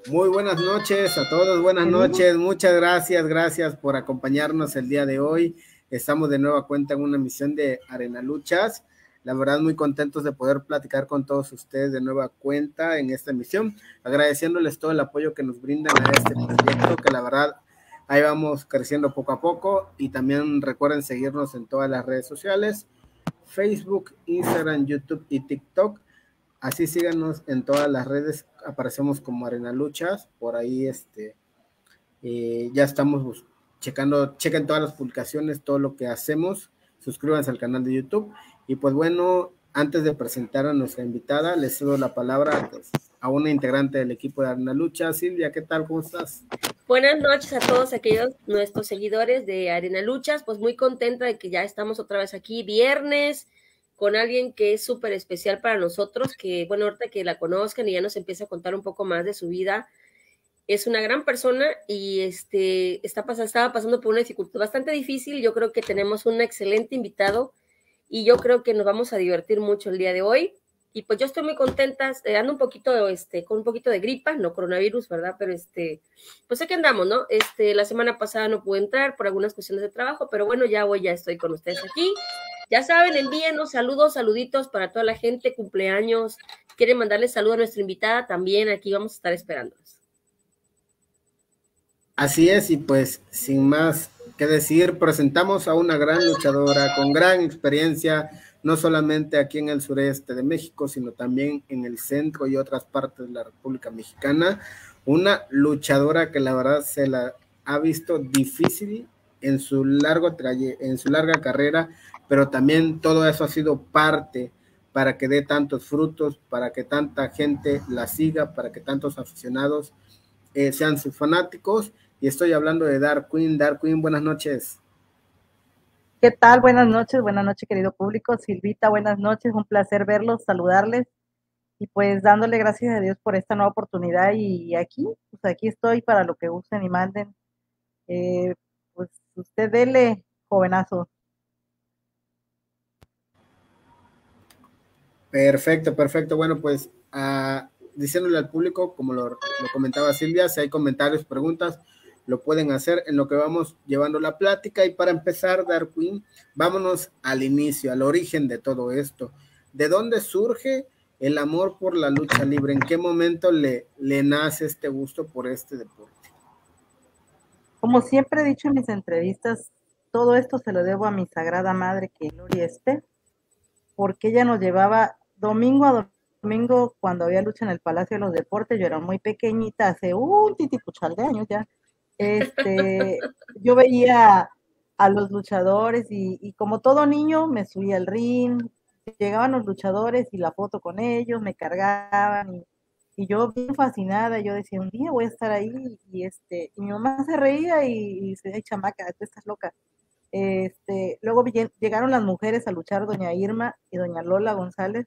Muy buenas noches a todos, buenas noches, muchas gracias por acompañarnos el día de hoy. Estamos de nueva cuenta en una emisión de Arena Luchas. La verdad, muy contentos de poder platicar con todos ustedes de nueva cuenta en esta emisión, agradeciéndoles todo el apoyo que nos brindan a este proyecto, que la verdad, ahí vamos creciendo poco a poco. Y también recuerden seguirnos en todas las redes sociales, Facebook, Instagram, YouTube y TikTok. Así síganos en todas las redes, aparecemos como Arena Luchas, por ahí ya estamos checando, chequen todas las publicaciones, todo lo que hacemos, suscríbanse al canal de YouTube. Y pues bueno, antes de presentar a nuestra invitada, les cedo la palabra pues, a una integrante del equipo de Arena Lucha. Silvia, ¿qué tal? ¿Cómo estás? Buenas noches a todos aquellos nuestros seguidores de Arena Luchas, pues muy contenta de que ya estamos otra vez aquí viernes con alguien que es súper especial para nosotros, que bueno, ahorita que la conozcan y ya nos empieza a contar un poco más de su vida, es una gran persona y estaba pasando por una dificultad bastante difícil. Yo creo que tenemos un excelente invitado y yo creo que nos vamos a divertir mucho el día de hoy. Y pues yo estoy muy contenta, ando un poquito, con un poquito de gripa, no coronavirus, ¿verdad? Pero pues aquí andamos, ¿no? La semana pasada no pude entrar por algunas cuestiones de trabajo, pero bueno, ya estoy con ustedes aquí. Ya saben, envíenos saludos, saluditos para toda la gente, cumpleaños. Quieren mandarle saludo a nuestra invitada, también aquí vamos a estar esperándolos. Así es, y pues sin más que decir, presentamos a una gran luchadora con gran experiencia, no solamente aquí en el sureste de México, sino también en el centro y otras partes de la República Mexicana. Una luchadora que la verdad se la ha visto difícil en su en su larga carrera, pero también todo eso ha sido parte para que dé tantos frutos, para que tanta gente la siga, para que tantos aficionados sean sus fanáticos. Y estoy hablando de Dark Queen. Dark Queen, buenas noches. ¿Qué tal? Buenas noches, querido público. Silvita, buenas noches, un placer verlos, saludarles y pues dándole gracias a Dios por esta nueva oportunidad y aquí, pues aquí estoy para lo que gusten y manden. Pues usted dele, jovenazo. Perfecto, perfecto. Bueno, pues diciéndole al público, como lo comentaba Silvia, si hay comentarios, preguntas, lo pueden hacer en lo que vamos llevando la plática. Y para empezar, Dark Queen, vámonos al inicio, al origen de todo esto. ¿De dónde surge el amor por la lucha libre? ¿En qué momento le nace este gusto por este deporte? Como siempre he dicho en mis entrevistas, todo esto se lo debo a mi sagrada madre, que Gloria esté, porque ella nos llevaba domingo a domingo cuando había lucha en el Palacio de los Deportes. Yo era muy pequeñita, hace un titipuchal de años ya. Yo veía a los luchadores y como todo niño me subía al ring, llegaban los luchadores y la foto con ellos, me cargaban y yo bien fascinada, yo decía, un día voy a estar ahí y mi mamá se reía y dice, ay chamaca, tú estás loca. Luego llegaron las mujeres a luchar, doña Irma y doña Lola González,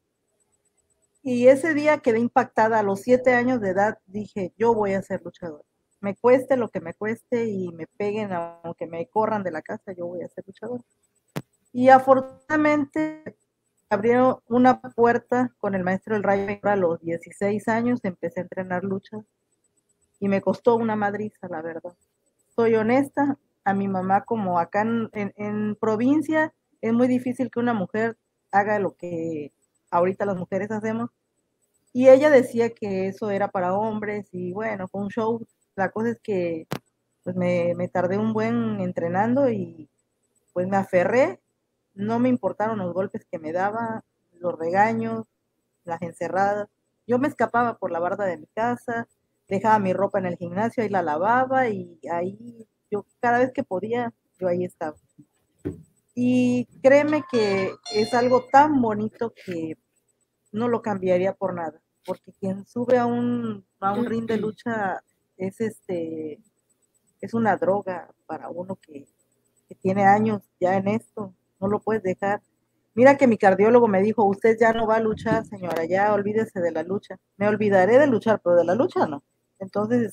y ese día quedé impactada. A los 7 años de edad dije, yo voy a ser luchadora. Me cueste lo que me cueste y me peguen, aunque me corran de la casa, yo voy a ser luchadora. Y afortunadamente abrieron una puerta con el maestro del Rayo. A los 16 años empecé a entrenar luchas y me costó una madriza, la verdad. Soy honesta, a mi mamá, como acá en provincia, es muy difícil que una mujer haga lo que ahorita las mujeres hacemos. Y ella decía que eso era para hombres y bueno, fue un show. La cosa es que pues me tardé un buen entrenando y pues me aferré. No me importaron los golpes que me daba, los regaños, las encerradas. Yo me escapaba por la barda de mi casa, dejaba mi ropa en el gimnasio, ahí la lavaba y ahí yo cada vez que podía, yo ahí estaba. Y créeme que es algo tan bonito que no lo cambiaría por nada, porque quien sube a un ring de lucha es es una droga para uno que tiene años ya en esto, no lo puedes dejar. Mira que mi cardiólogo me dijo, usted ya no va a luchar, señora, ya olvídese de la lucha. Me olvidaré de luchar, pero de la lucha no. Entonces,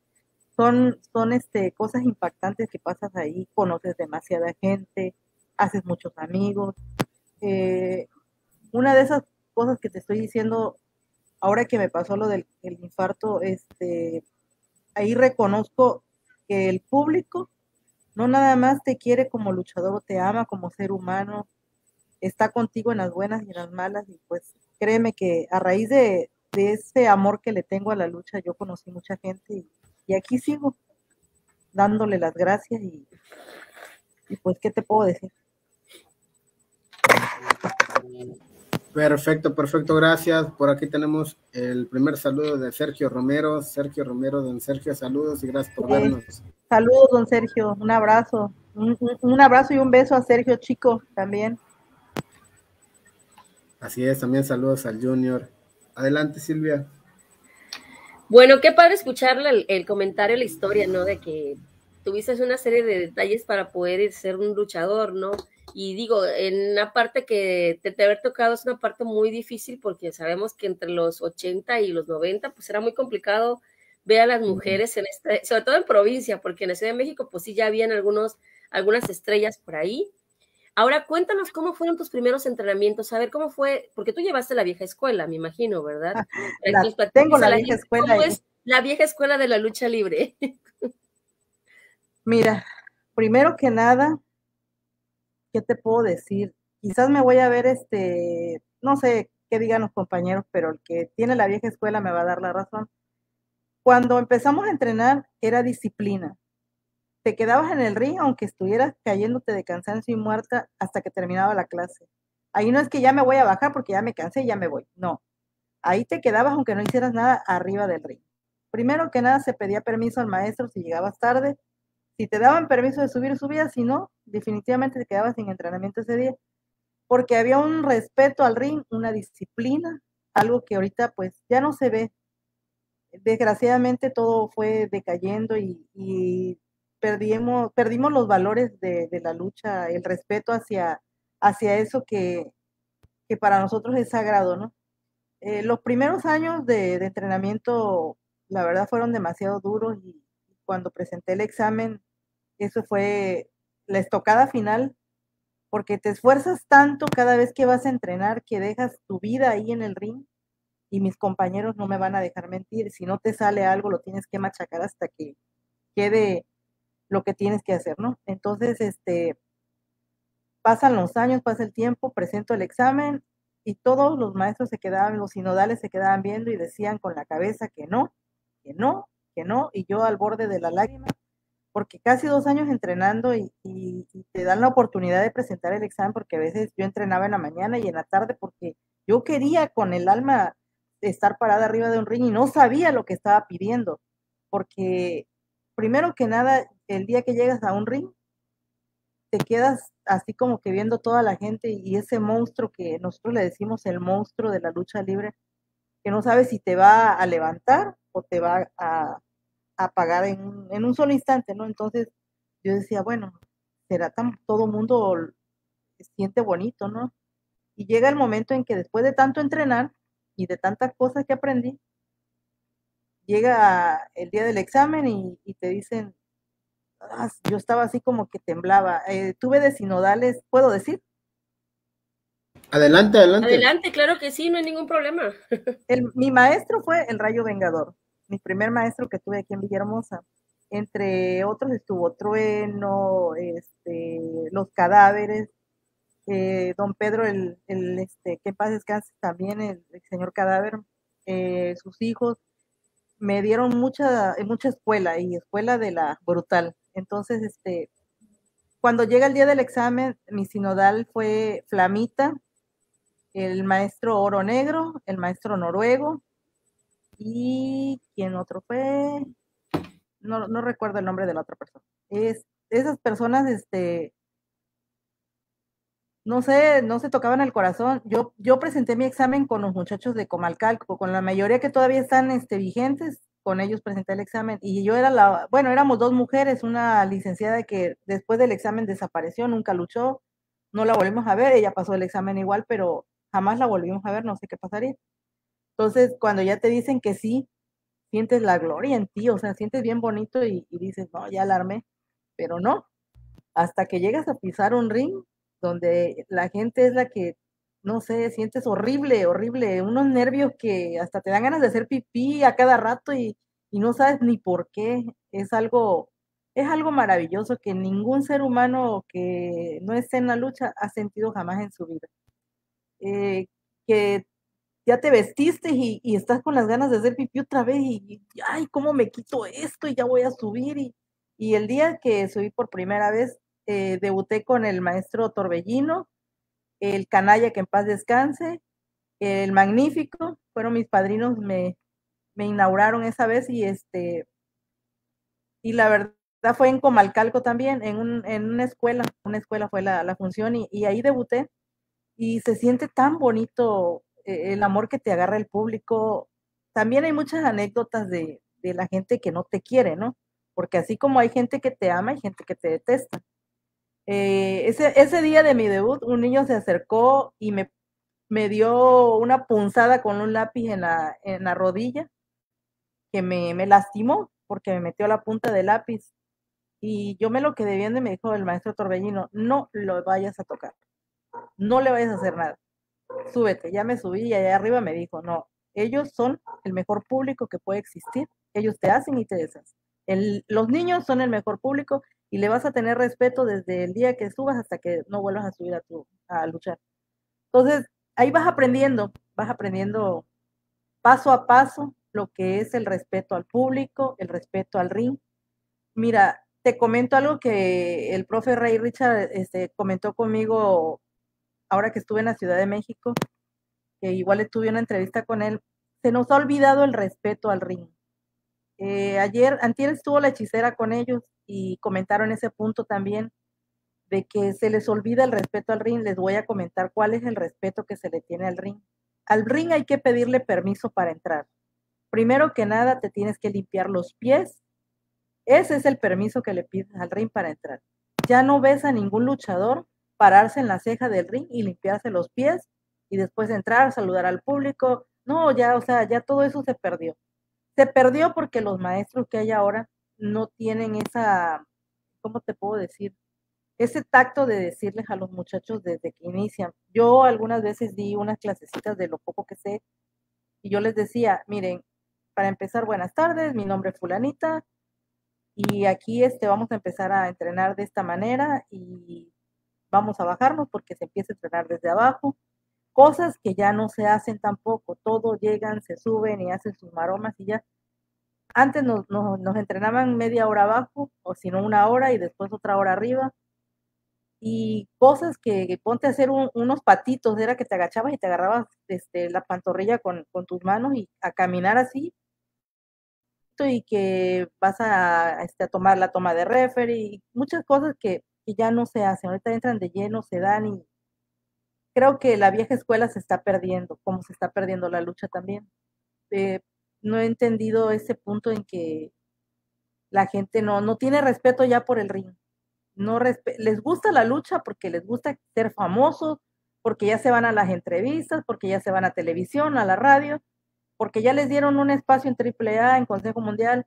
son cosas impactantes que pasas ahí, conoces demasiada gente, haces muchos amigos. Una de esas cosas que te estoy diciendo ahora que me pasó lo del el infarto, ahí reconozco que el público no nada más te quiere como luchador o te ama como ser humano, está contigo en las buenas y en las malas, y pues créeme que a raíz de ese amor que le tengo a la lucha, yo conocí mucha gente y aquí sigo dándole las gracias y pues, ¿qué te puedo decir? Perfecto, perfecto, gracias. Por aquí tenemos el primer saludo de Sergio Romero. Sergio Romero, don Sergio, saludos y gracias por vernos. Saludos, don Sergio, un abrazo. Un abrazo y un beso a Sergio Chico también. Así es, también saludos al Junior. Adelante, Silvia. Bueno, qué padre escuchar el comentario, la historia, ¿no? De que tuviste una serie de detalles para poder ser un luchador, ¿no? Y digo, en una parte que te haber tocado es una parte muy difícil porque sabemos que entre los 80 y los 90, pues era muy complicado ver a las mujeres en sobre todo en provincia, porque en la Ciudad de México, pues sí, ya habían algunas estrellas por ahí. Ahora, cuéntanos cómo fueron tus primeros entrenamientos, a ver cómo fue, porque tú llevaste la vieja escuela, me imagino, ¿verdad? Tengo la vieja escuela. ¿Cómo es la vieja escuela de la lucha libre? Mira, primero que nada, ¿qué te puedo decir? Quizás me voy a ver, no sé qué digan los compañeros, pero el que tiene la vieja escuela me va a dar la razón. Cuando empezamos a entrenar, era disciplina. Te quedabas en el ring aunque estuvieras cayéndote de cansancio y muerta hasta que terminaba la clase. Ahí no es que ya me voy a bajar porque ya me cansé y ya me voy. No. Ahí te quedabas aunque no hicieras nada arriba del ring. Primero que nada se pedía permiso al maestro si llegabas tarde. Si te daban permiso de subir, subías. Si no, definitivamente te quedabas sin entrenamiento ese día. Porque había un respeto al ring, una disciplina, algo que ahorita pues ya no se ve. Desgraciadamente todo fue decayendo y perdimos los valores de la lucha, el respeto hacia eso que para nosotros es sagrado, ¿no? Los primeros años de entrenamiento, la verdad, fueron demasiado duros y cuando presenté el examen, eso fue la estocada final, porque te esfuerzas tanto cada vez que vas a entrenar que dejas tu vida ahí en el ring y mis compañeros no me van a dejar mentir. Si no te sale algo, lo tienes que machacar hasta que quede lo que tienes que hacer, ¿no? Entonces, pasan los años, pasa el tiempo, presento el examen y todos los maestros se quedaban, los sinodales se quedaban viendo y decían con la cabeza que no, que no, que no, y yo al borde de la lágrima, porque casi 2 años entrenando y te dan la oportunidad de presentar el examen, porque a veces yo entrenaba en la mañana y en la tarde porque yo quería con el alma estar parada arriba de un ring y no sabía lo que estaba pidiendo, porque primero que nada, el día que llegas a un ring, te quedas así como que viendo toda la gente y ese monstruo que nosotros le decimos el monstruo de la lucha libre, que no sabes si te va a levantar o te va a apagar en un solo instante, ¿no? Entonces yo decía, bueno, será tan, todo mundo se siente bonito, ¿no? Y llega el momento en que después de tanto entrenar y de tantas cosas que aprendí, llega el día del examen y te dicen, yo estaba así como que temblaba. Tuve de sinodales, ¿puedo decir? Adelante, adelante. Adelante, claro que sí, no hay ningún problema. Mi maestro fue el Rayo Vengador, mi primer maestro que tuve aquí en Villahermosa. Entre otros estuvo Trueno, Los Cadáveres, don Pedro, que en paz descanse también, el señor Cadáver, sus hijos, me dieron mucha escuela y escuela de la brutal. Entonces, cuando llega el día del examen, mi sinodal fue Flamita, el maestro Oro Negro, el maestro Noruego, y ¿quién otro fue? No recuerdo el nombre de la otra persona. Esas personas, no sé, no se tocaban el corazón. Yo presenté mi examen con los muchachos de Comalcalco, con la mayoría que todavía están vigentes, con ellos presenté el examen. Y yo bueno, éramos dos mujeres, una licenciada que después del examen desapareció, nunca luchó, no la volvimos a ver, ella pasó el examen igual, pero jamás la volvimos a ver, no sé qué pasaría. Entonces, cuando ya te dicen que sí, sientes la gloria en ti, o sea, sientes bien bonito y dices, no, ya la armé, pero no, hasta que llegas a pisar un ring donde la gente es la que no sé, sientes horrible, horrible, unos nervios que hasta te dan ganas de hacer pipí a cada rato y no sabes ni por qué. Es algo maravilloso que ningún ser humano que no esté en la lucha ha sentido jamás en su vida. Que ya te vestiste y estás con las ganas de hacer pipí otra vez ay, ¿cómo me quito esto? Y ya voy a subir. Y el día que subí por primera vez, debuté con el maestro Torbellino, el canalla que en paz descanse, el magnífico, fueron mis padrinos, me inauguraron esa vez y la verdad fue en Comalcalco también, en una escuela fue la función y ahí debuté y se siente tan bonito el amor que te agarra el público. También hay muchas anécdotas de la gente que no te quiere, ¿no? Porque así como hay gente que te ama, hay gente que te detesta. Ese día de mi debut, un niño se acercó y me dio una punzada con un lápiz en la rodilla que me lastimó porque me metió la punta del lápiz. Y yo me lo quedé viendo y me dijo el maestro Torbellino, no lo vayas a tocar, no le vayas a hacer nada, súbete. Ya me subí y allá arriba me dijo, no, ellos son el mejor público que puede existir, ellos te hacen y te deshacen. Los niños son el mejor público y le vas a tener respeto desde el día que subas hasta que no vuelvas a subir a luchar. Entonces, ahí vas aprendiendo paso a paso lo que es el respeto al público, el respeto al ring. Mira, te comento algo que el profe Ray Richard comentó conmigo ahora que estuve en la Ciudad de México, que igual tuve una entrevista con él. Se nos ha olvidado el respeto al ring. Antier estuvo la hechicera con ellos y comentaron ese punto también de que se les olvida el respeto al ring. Les voy a comentar cuál es el respeto que se le tiene al ring. Al ring hay que pedirle permiso para entrar. Primero que nada, te tienes que limpiar los pies. Ese es el permiso que le pides al ring para entrar. Ya no ves a ningún luchador pararse en la ceja del ring y limpiarse los pies y después entrar, saludar al público. No, ya, o sea, ya todo eso se perdió. Se perdió porque los maestros que hay ahora no tienen esa, ¿cómo te puedo decir? Ese tacto de decirles a los muchachos desde que inician. Yo algunas veces di unas clasecitas de lo poco que sé y yo les decía, miren, para empezar, buenas tardes, mi nombre es fulanita y aquí vamos a empezar a entrenar de esta manera y vamos a bajarnos porque se empieza a entrenar desde abajo. Cosas que ya no se hacen tampoco, todos llegan, se suben y hacen sus maromas y ya. Antes nos entrenaban media hora abajo, o si no una hora y después otra hora arriba. Y cosas que ponte a hacer unos patitos, era que te agachabas y te agarrabas la pantorrilla con tus manos y a caminar así, y que vas a tomar la toma de referee, muchas cosas que ya no se hacen, ahorita entran de lleno, se dan y creo que la vieja escuela se está perdiendo, como se está perdiendo la lucha también. Eh, no he entendido ese punto en que la gente no tiene respeto ya por el ring. Les gusta la lucha porque les gusta ser famosos, porque ya se van a las entrevistas, porque ya se van a televisión, a la radio, porque ya les dieron un espacio en AAA, en Consejo Mundial,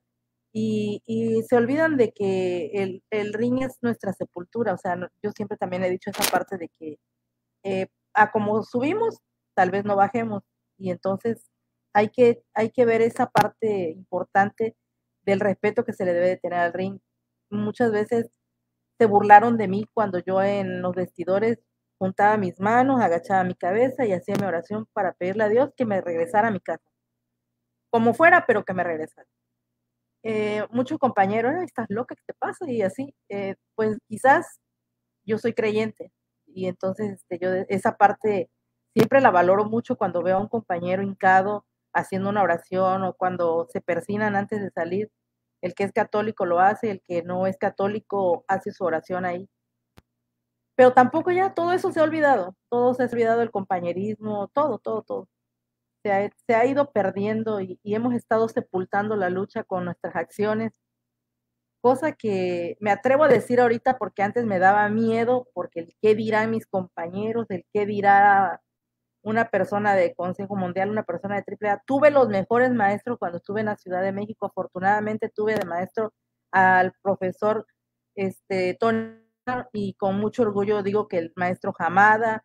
y se olvidan de que el ring es nuestra sepultura. O sea, yo siempre también he dicho esa parte de que a como subimos, tal vez no bajemos, y entonces hay que ver esa parte importante del respeto que se le debe de tener al ring. Muchas veces se burlaron de mí cuando yo en los vestidores juntaba mis manos, agachaba mi cabeza y hacía mi oración para pedirle a Dios que me regresara a mi casa. Como fuera, pero que me regresara. Muchos compañeros, estás loca, ¿qué te pasa? Y así, pues quizás yo soy creyente y entonces yo esa parte siempre la valoro mucho cuando veo a un compañero hincado haciendo una oración o cuando se persinan antes de salir. El que es católico lo hace, el que no es católico hace su oración ahí. Pero tampoco ya todo eso se ha olvidado, todo se ha olvidado, el compañerismo, todo. Se ha ido perdiendo y hemos estado sepultando la lucha con nuestras acciones, cosa que me atrevo a decir ahorita porque antes me daba miedo, porque el qué dirán mis compañeros, el qué dirá una persona de Consejo Mundial, una persona de AAA. Tuve los mejores maestros cuando estuve en la Ciudad de México, afortunadamente tuve de maestro al profesor Tony, y con mucho orgullo digo que el maestro Hamada,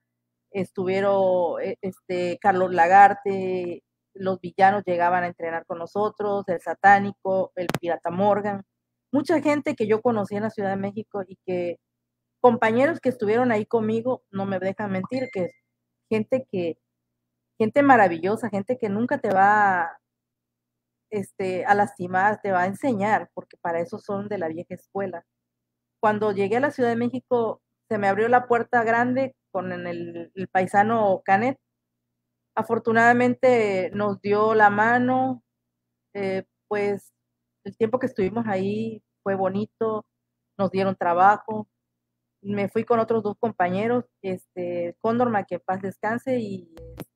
estuvieron Carlos Lagarte, los villanos llegaban a entrenar con nosotros, el Satánico, el Pirata Morgan, mucha gente que yo conocí en la Ciudad de México y que compañeros que estuvieron ahí conmigo, no me dejan mentir, que gente gente maravillosa, gente que nunca te va a lastimar, te va a enseñar, porque para eso son de la vieja escuela. Cuando llegué a la Ciudad de México, se me abrió la puerta grande con el paisano Canet. Afortunadamente nos dio la mano, pues el tiempo que estuvimos ahí fue bonito, nos dieron trabajo. Me fui con otros dos compañeros, Cóndor, que en paz descanse, y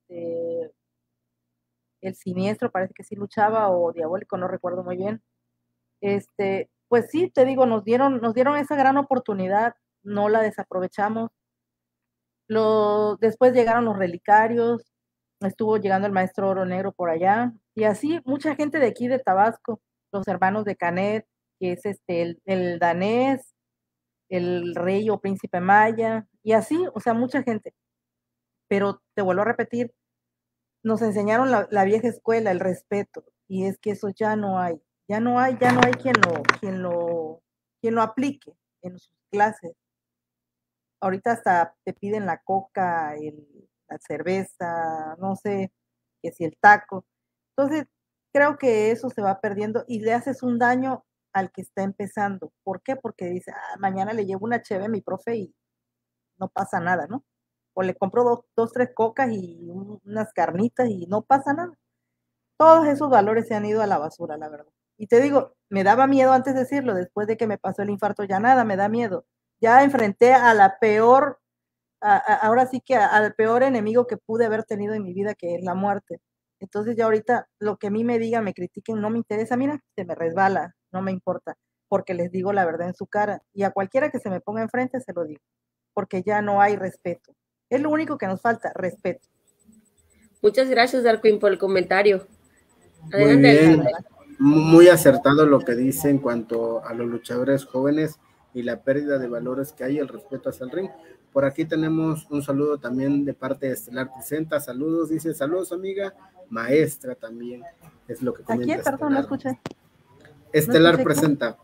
el Siniestro, parece que sí luchaba, o Diabólico, no recuerdo muy bien. Pues sí, te digo, nos dieron esa gran oportunidad, no la desaprovechamos. Después llegaron los relicarios, estuvo llegando el maestro Oro Negro por allá, y así mucha gente de aquí de Tabasco, los hermanos de Canet, que es el danés, el rey o príncipe maya, y así, o sea, mucha gente. Pero te vuelvo a repetir, nos enseñaron la vieja escuela, el respeto, y es que eso ya no hay, ya no hay quien lo aplique en sus clases. Ahorita hasta te piden la coca, la cerveza, no sé, que si el taco. Entonces, creo que eso se va perdiendo y le haces un daño al que está empezando. ¿Por qué? Porque dice, mañana le llevo una cheve a mi profe y no pasa nada, ¿no? O le compro dos, tres cocas y unas carnitas y no pasa nada. Todos esos valores se han ido a la basura, la verdad. Y te digo, me daba miedo antes de decirlo, después de que me pasó el infarto ya nada, me da miedo. Ya enfrenté a la peor, ahora sí que al peor enemigo que pude haber tenido en mi vida, que es la muerte. Entonces ya ahorita lo que a mí me digan, me critiquen, no me interesa, mira, se me resbala, no me importa, porque les digo la verdad en su cara. Y a cualquiera que se me ponga enfrente se lo digo, porque ya no hay respeto. Es lo único que nos falta, respeto. Muchas gracias, Darwin, por el comentario. Muy bien, muy acertado lo que dice en cuanto a los luchadores jóvenes y la pérdida de valores que hay, el respeto hacia el ring. Por aquí tenemos un saludo también de parte de Estelar Presenta, saludos, dice, saludos amiga, maestra también, es lo que comenta. ¿A quién? Perdón, no escuché. Estelar Presenta.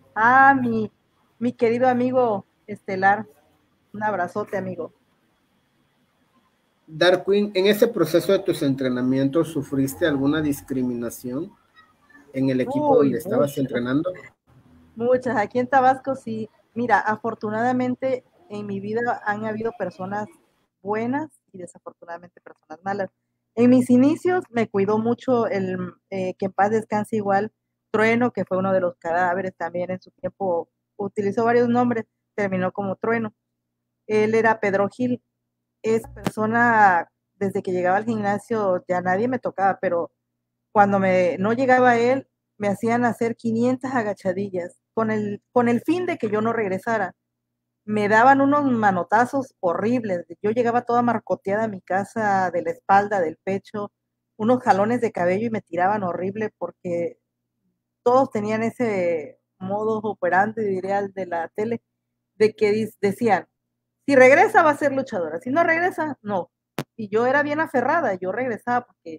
Mi querido amigo Estelar, un abrazote, amigo. Darwin, en ese proceso de tus entrenamientos, ¿sufriste alguna discriminación en el equipo donde estabas entrenando? Muchas, aquí en Tabasco sí. Mira, afortunadamente en mi vida han habido personas buenas y desafortunadamente personas malas. En mis inicios me cuidó mucho que en paz descanse igual Trueno, que fue uno de los cadáveres también en su tiempo, utilizó varios nombres, terminó como Trueno. Él era Pedro Gil, esa persona, desde que llegaba al gimnasio ya nadie me tocaba, pero cuando no llegaba él, me hacían hacer 500 agachadillas con el fin de que yo no regresara. Me daban unos manotazos horribles. Yo llegaba toda marcoteada a mi casa, de la espalda, del pecho, unos jalones de cabello y me tiraban horrible porque todos tenían ese modo operandi, diría el de la tele, de que decían, si regresa va a ser luchadora, si no regresa, no. Y yo era bien aferrada, yo regresaba porque,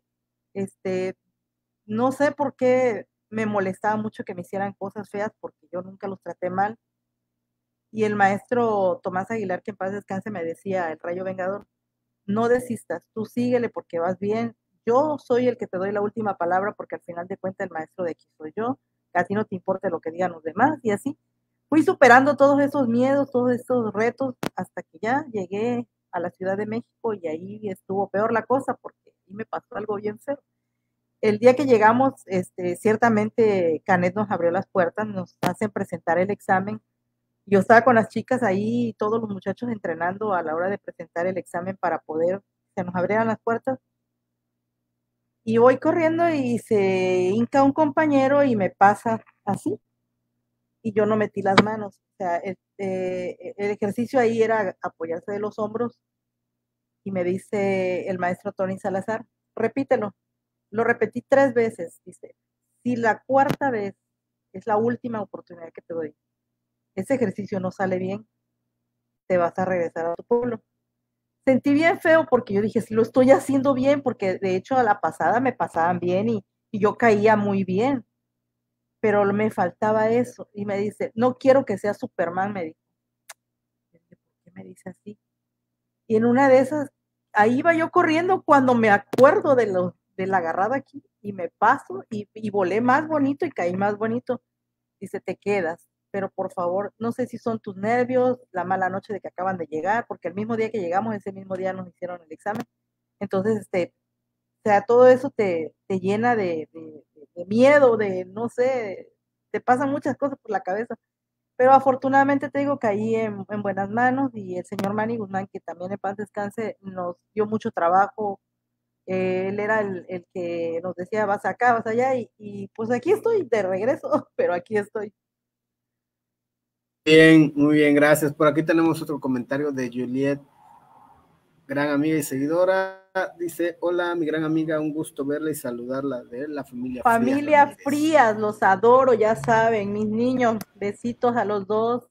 no sé por qué me molestaba mucho que me hicieran cosas feas porque yo nunca los traté mal. Y el maestro Tomás Aguilar, que en paz descanse, me decía, el Rayo Vengador, no desistas, tú síguele porque vas bien. Yo soy el que te doy la última palabra porque al final de cuentas el maestro de aquí soy yo. A ti no te importa lo que digan los demás y así. Fui superando todos esos miedos, todos esos retos hasta que ya llegué a la Ciudad de México y ahí estuvo peor la cosa porque ahí me pasó algo bien feo. El día que llegamos, ciertamente Canet nos abrió las puertas, nos hacen presentar el examen. Yo estaba con las chicas ahí, todos los muchachos entrenando a la hora de presentar el examen para poder, se nos abrieran las puertas. Y voy corriendo y se hinca un compañero y me pasa así. Y yo no metí las manos. O sea, el ejercicio ahí era apoyarse de los hombros. Y me dice el maestro Tony Salazar, repítelo. Lo repetí 3 veces. Dice, si la cuarta vez es la última oportunidad que te doy, ese ejercicio no sale bien, te vas a regresar a tu pueblo. sentí bien feo porque yo dije, si lo estoy haciendo bien, porque de hecho a la pasada me pasaban bien y yo caía muy bien, pero me faltaba eso. Y me dice, no quiero que sea Superman, me dijo. ¿Por qué me dice así? Y en una de esas, ahí iba yo corriendo cuando me acuerdo de la agarrada aquí y me paso y volé más bonito y caí más bonito. Dice, te quedas, pero por favor, no sé si son tus nervios, la mala noche de que acaban de llegar, porque el mismo día que llegamos, ese mismo día nos hicieron el examen. Entonces, o sea, todo eso te llena de miedo, de, no sé, te pasan muchas cosas por la cabeza. Pero afortunadamente te digo, caí en buenas manos y el señor Manny Guzmán, que también en paz descanse, nos dio mucho trabajo. Él era el que nos decía, vas acá, vas allá, y pues aquí estoy de regreso, pero aquí estoy. Bien, muy bien, gracias. Por aquí tenemos otro comentario de Juliet, gran amiga y seguidora. Dice, hola, mi gran amiga, un gusto verla y saludarla de la familia Frías Familia Ramírez. Frías, los adoro, ya saben, mis niños, besitos a los dos.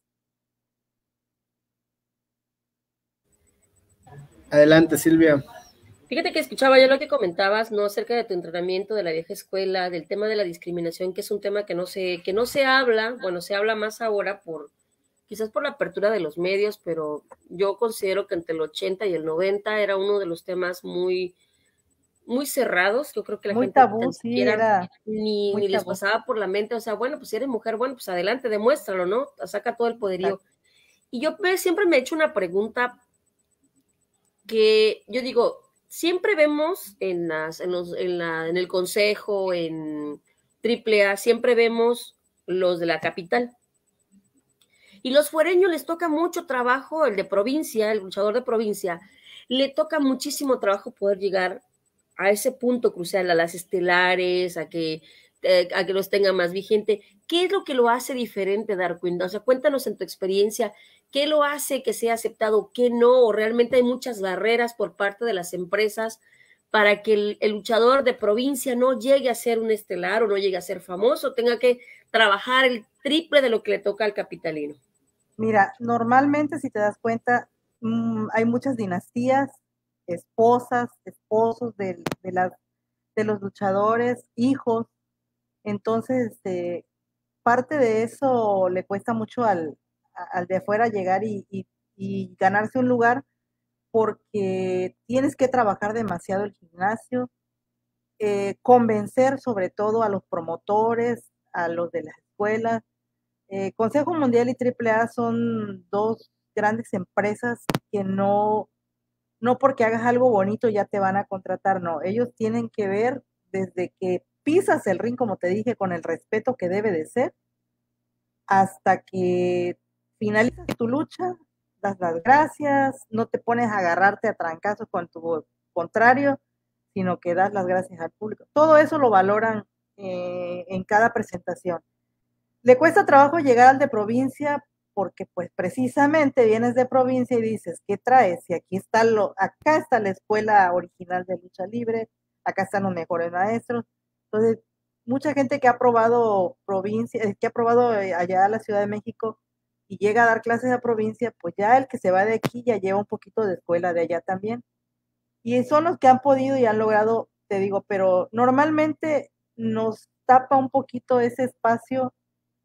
Adelante, Silvia. Fíjate que escuchaba yo lo que comentabas, ¿no? Acerca de tu entrenamiento, de la vieja escuela, del tema de la discriminación, que es un tema que no se habla, bueno, se habla más ahora quizás por la apertura de los medios, pero yo considero que entre el 80 y el 90 era uno de los temas muy cerrados. Yo creo que la Muy gente tabú, tan sí, siquiera era muy ni les tabú. pasaba por la mente, o sea, bueno, pues si eres mujer, bueno, pues adelante, demuéstralo, ¿no? Saca todo el poderío. Exacto. Y yo siempre me he hecho una pregunta que yo digo, siempre vemos en el consejo, en AAA, siempre vemos los de la capital. Y los fuereños les toca mucho trabajo, el de provincia, el luchador de provincia, le toca muchísimo trabajo poder llegar a ese punto crucial, a las estelares, a que los tenga más vigente. ¿Qué es lo que lo hace diferente, Darwin? O sea, cuéntanos en tu experiencia, ¿qué lo hace que sea aceptado, qué no? ¿O realmente hay muchas barreras por parte de las empresas para que el luchador de provincia no llegue a ser un estelar o no llegue a ser famoso, tenga que trabajar el triple de lo que le toca al capitalino? Mira, normalmente si te das cuenta, hay muchas dinastías, esposas, esposos de los luchadores, hijos. Entonces, parte de eso le cuesta mucho al de afuera llegar y ganarse un lugar porque tienes que trabajar demasiado el gimnasio, convencer sobre todo a los promotores, a los de las escuelas. Consejo Mundial y AAA son dos grandes empresas que no porque hagas algo bonito ya te van a contratar, no, ellos tienen que ver desde que pisas el ring, como te dije, con el respeto que debe de ser, hasta que finalizas tu lucha, das las gracias, no te pones a agarrarte a trancazos con tu contrario, sino que das las gracias al público. Todo eso lo valoran en cada presentación. Le cuesta trabajo llegar al de provincia porque pues precisamente vienes de provincia y dices, ¿qué traes? Y acá está la escuela original de lucha libre, acá están los mejores maestros. Entonces, mucha gente que ha probado provincia, que ha probado allá a la Ciudad de México y llega a dar clases a provincia, pues ya el que se va de aquí ya lleva un poquito de escuela de allá también. Y son los que han podido y han logrado, te digo, pero normalmente nos tapa un poquito ese espacio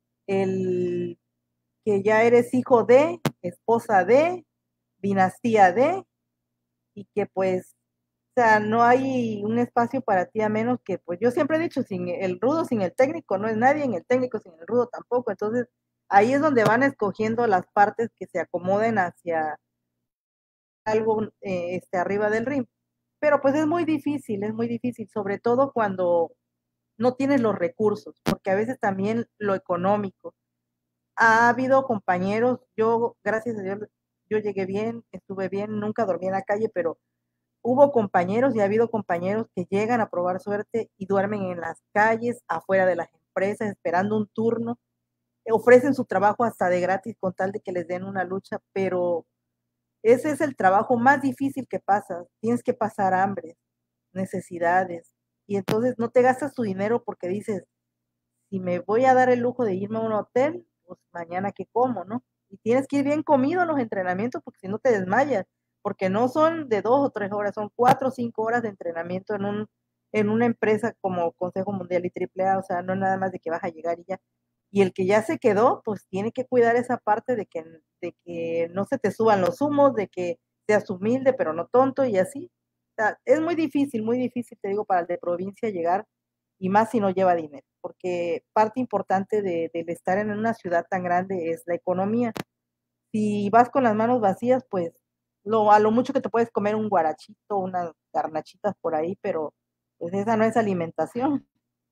el que ya eres hijo de, esposa de, dinastía de, y que pues, o sea, no hay un espacio para ti a menos que, pues yo siempre he dicho, sin el rudo, sin el técnico, no es nadie, en el técnico, sin el rudo tampoco. Entonces, ahí es donde van escogiendo las partes que se acomoden hacia algo arriba del ring. Pero pues es muy difícil, sobre todo cuando no tienes los recursos, porque a veces también lo económico. Ha habido compañeros, yo, gracias a Dios, yo llegué bien, estuve bien, nunca dormí en la calle, pero hubo compañeros y ha habido compañeros que llegan a probar suerte y duermen en las calles, afuera de las empresas, esperando un turno, ofrecen su trabajo hasta de gratis con tal de que les den una lucha, pero ese es el trabajo más difícil que pasas, tienes que pasar hambre, necesidades, y entonces no te gastas tu dinero porque dices, si me voy a dar el lujo de irme a un hotel, pues mañana qué como, ¿no? Y tienes que ir bien comido a los entrenamientos porque si no te desmayas, porque no son de 2 o 3 horas, son 4 o 5 horas de entrenamiento en una empresa como Consejo Mundial y AAA, o sea, no nada más de que vas a llegar y ya. Y el que ya se quedó, pues tiene que cuidar esa parte de que no se te suban los humos, de que seas humilde, pero no tonto y así. O sea, es muy difícil, te digo, para el de provincia llegar, y más si no lleva dinero, porque parte importante del estar en una ciudad tan grande es la economía. Si vas con las manos vacías, pues a lo mucho que te puedes comer un guarachito, unas garnachitas por ahí, pero pues esa no es alimentación.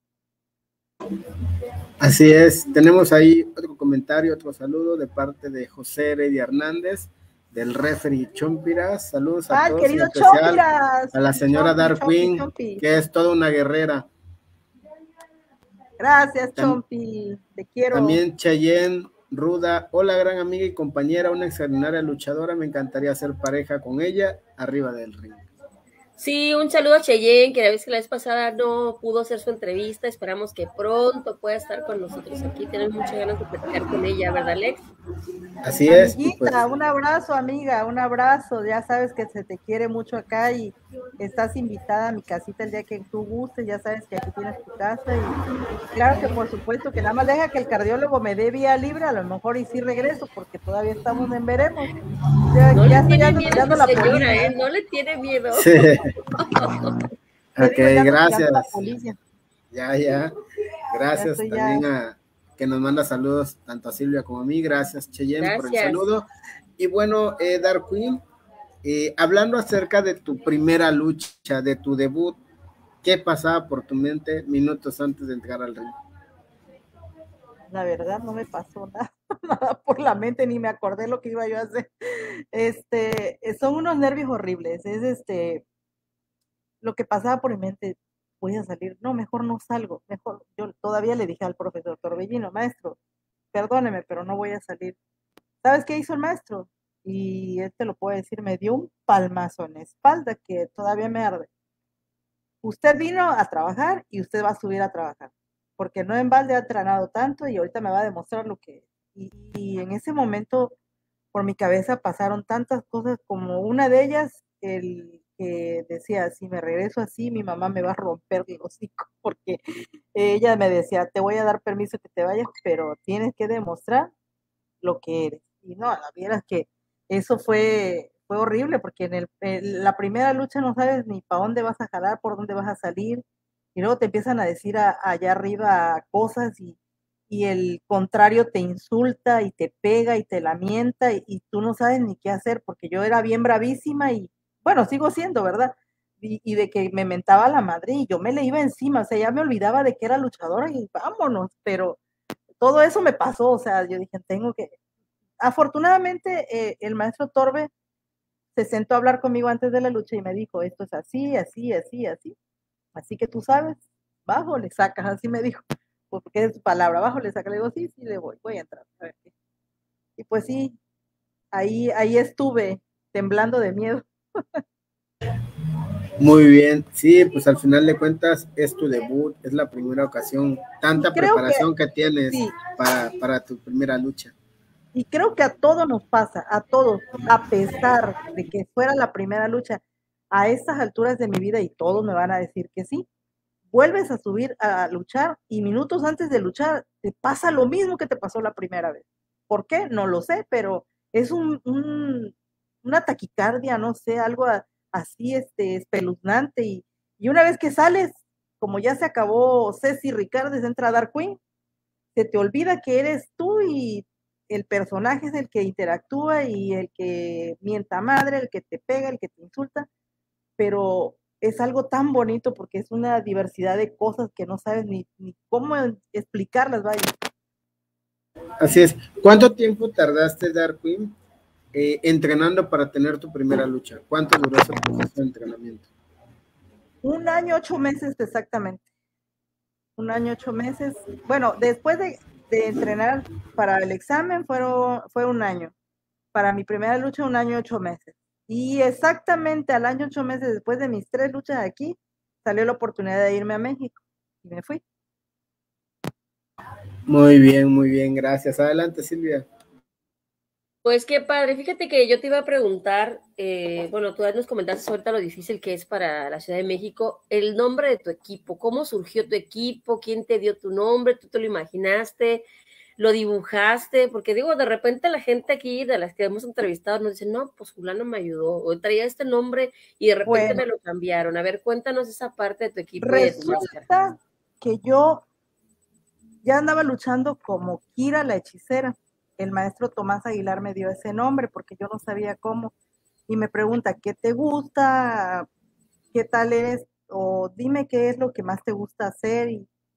Así es, tenemos ahí otro comentario, otro saludo de parte de José Heredia Hernández, del referee Chompiras. Saludos a todos, querido en especial Chompiras, a la señora Darwin, que es toda una guerrera. Gracias, Chompi, te quiero. También Cheyenne Ruda, hola gran amiga y compañera, una extraordinaria luchadora, me encantaría hacer pareja con ella arriba del ring. Sí, un saludo a Cheyenne, que la vez pasada no pudo hacer su entrevista. Esperamos que pronto pueda estar con nosotros aquí. Tenemos muchas ganas de platicar con ella, ¿verdad, Alex? Así es. Amiguita, pues, un abrazo, amiga, un abrazo. Ya sabes que se te quiere mucho acá y estás invitada a mi casita el día que tú gustes. Ya sabes que aquí tienes tu casa y claro que por supuesto que nada más deja que el cardiólogo me dé vía libre, a lo mejor y sí regreso porque todavía estamos en veremos. No le tiene miedo a esta señora, no le tiene miedo. Sí. Ok, gracias. Ya. Gracias también a que nos manda saludos tanto a Silvia como a mí. Gracias, Cheyenne, por el saludo. Y bueno, Darwin, hablando acerca de tu primera lucha, de tu debut, ¿qué pasaba por tu mente minutos antes de entrar al ring? La verdad no me pasó nada por la mente, ni me acordé lo que iba yo a hacer. Son unos nervios horribles, lo que pasaba por mi mente, voy a salir, no, mejor no salgo, mejor, yo todavía le dije al profesor Torbellino, maestro, perdóneme, pero no voy a salir. ¿Sabes qué hizo el maestro? Y lo puedo decir, me dio un palmazo en la espalda que todavía me arde. Usted vino a trabajar y usted va a subir a trabajar, porque no en balde ha entrenado tanto y ahorita me va a demostrar lo que es. Y en ese momento por mi cabeza pasaron tantas cosas, como una de ellas, el que decía, si me regreso así, mi mamá me va a romper el hocico, porque ella me decía, te voy a dar permiso que te vayas, pero tienes que demostrar lo que eres. Y no, la verdad es que eso fue horrible, porque en la primera lucha no sabes ni para dónde vas a jalar, por dónde vas a salir, y luego te empiezan a decir allá arriba cosas y el contrario te insulta y te pega y te lamenta y tú no sabes ni qué hacer, porque yo era bien bravísima y bueno, sigo siendo, ¿verdad? Y de que me mentaba la madre y yo me le iba encima, o sea, ya me olvidaba de que era luchadora y vámonos, pero todo eso me pasó, o sea, yo dije, afortunadamente el maestro Torbe se sentó a hablar conmigo antes de la lucha y me dijo, esto es así, así, así, así que tú sabes, bajo, le sacas, así me dijo, porque es su palabra, bajo, le sacas, le digo, sí, le voy a entrar, a ver qué. Y pues sí, ahí estuve temblando de miedo. Muy bien, sí, pues al final de cuentas es tu debut, es la primera ocasión, tanta preparación que tienes sí, para tu primera lucha. Y creo que a todos nos pasa, a todos, a pesar de que fuera la primera lucha, a estas alturas de mi vida, y todos me van a decir que sí, vuelves a subir a luchar y minutos antes de luchar te pasa lo mismo que te pasó la primera vez. ¿Por qué? No lo sé, pero es una taquicardia, no sé, algo así espeluznante y una vez que sales, como ya se acabó Ceci Ricardes, entra Dark Queen, se te olvida que eres tú y el personaje es el que interactúa y el que mienta madre, el que te pega, el que te insulta, pero es algo tan bonito porque es una diversidad de cosas que no sabes ni cómo explicarlas, vaya. Así es. ¿Cuánto tiempo tardaste, Darwin, entrenando para tener tu primera lucha? ¿Cuánto duró ese proceso de entrenamiento? 1 año, 8 meses exactamente. 1 año, 8 meses. Bueno, después de entrenar para el examen fue 1 año. Para mi primera lucha, 1 año, 8 meses. Y exactamente al año, 8 meses después de mis 3 luchas aquí, salió la oportunidad de irme a México y me fui. Muy bien, gracias. Adelante, Silvia. Pues qué padre, fíjate que yo te iba a preguntar, bueno, tú nos comentaste ahorita lo difícil que es para la Ciudad de México, el nombre de tu equipo, ¿cómo surgió tu equipo? ¿Quién te dio tu nombre? ¿Tú te lo imaginaste? ¿Lo dibujaste? Porque digo, de repente la gente aquí de las que hemos entrevistado nos dice, no, pues fulano me ayudó, o traía este nombre y de repente me Bueno, lo cambiaron. A ver, cuéntanos esa parte de tu equipo y de tu máscara. resulta que yo ya andaba luchando como Kira la hechicera. El maestro Tomás Aguilar me dio ese nombre porque yo no sabía cómo. Y me pregunta, ¿qué te gusta? ¿Qué tal eres? O dime qué es lo que más te gusta hacer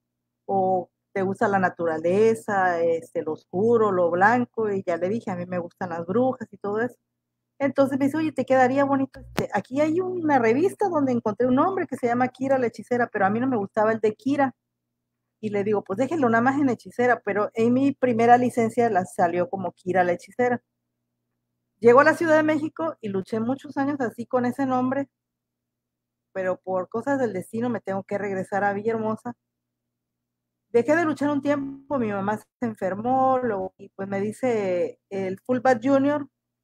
o te gusta la naturaleza, lo oscuro, lo blanco. Y ya le dije, a mí me gustan las brujas y todo eso. Entonces me dice, oye, te quedaría bonito. Aquí hay una revista donde encontré un nombre que se llama Kira la hechicera, pero a mí no me gustaba el de Kira. Y le digo, pues déjenlo nada más en hechicera, pero en mi primera licencia la salió como Kira la hechicera. Llego a la Ciudad de México y luché muchos años así con ese nombre, pero por cosas del destino me tengo que regresar a Villahermosa. Dejé de luchar un tiempo, mi mamá se enfermó y pues me dice el Fullback Junior,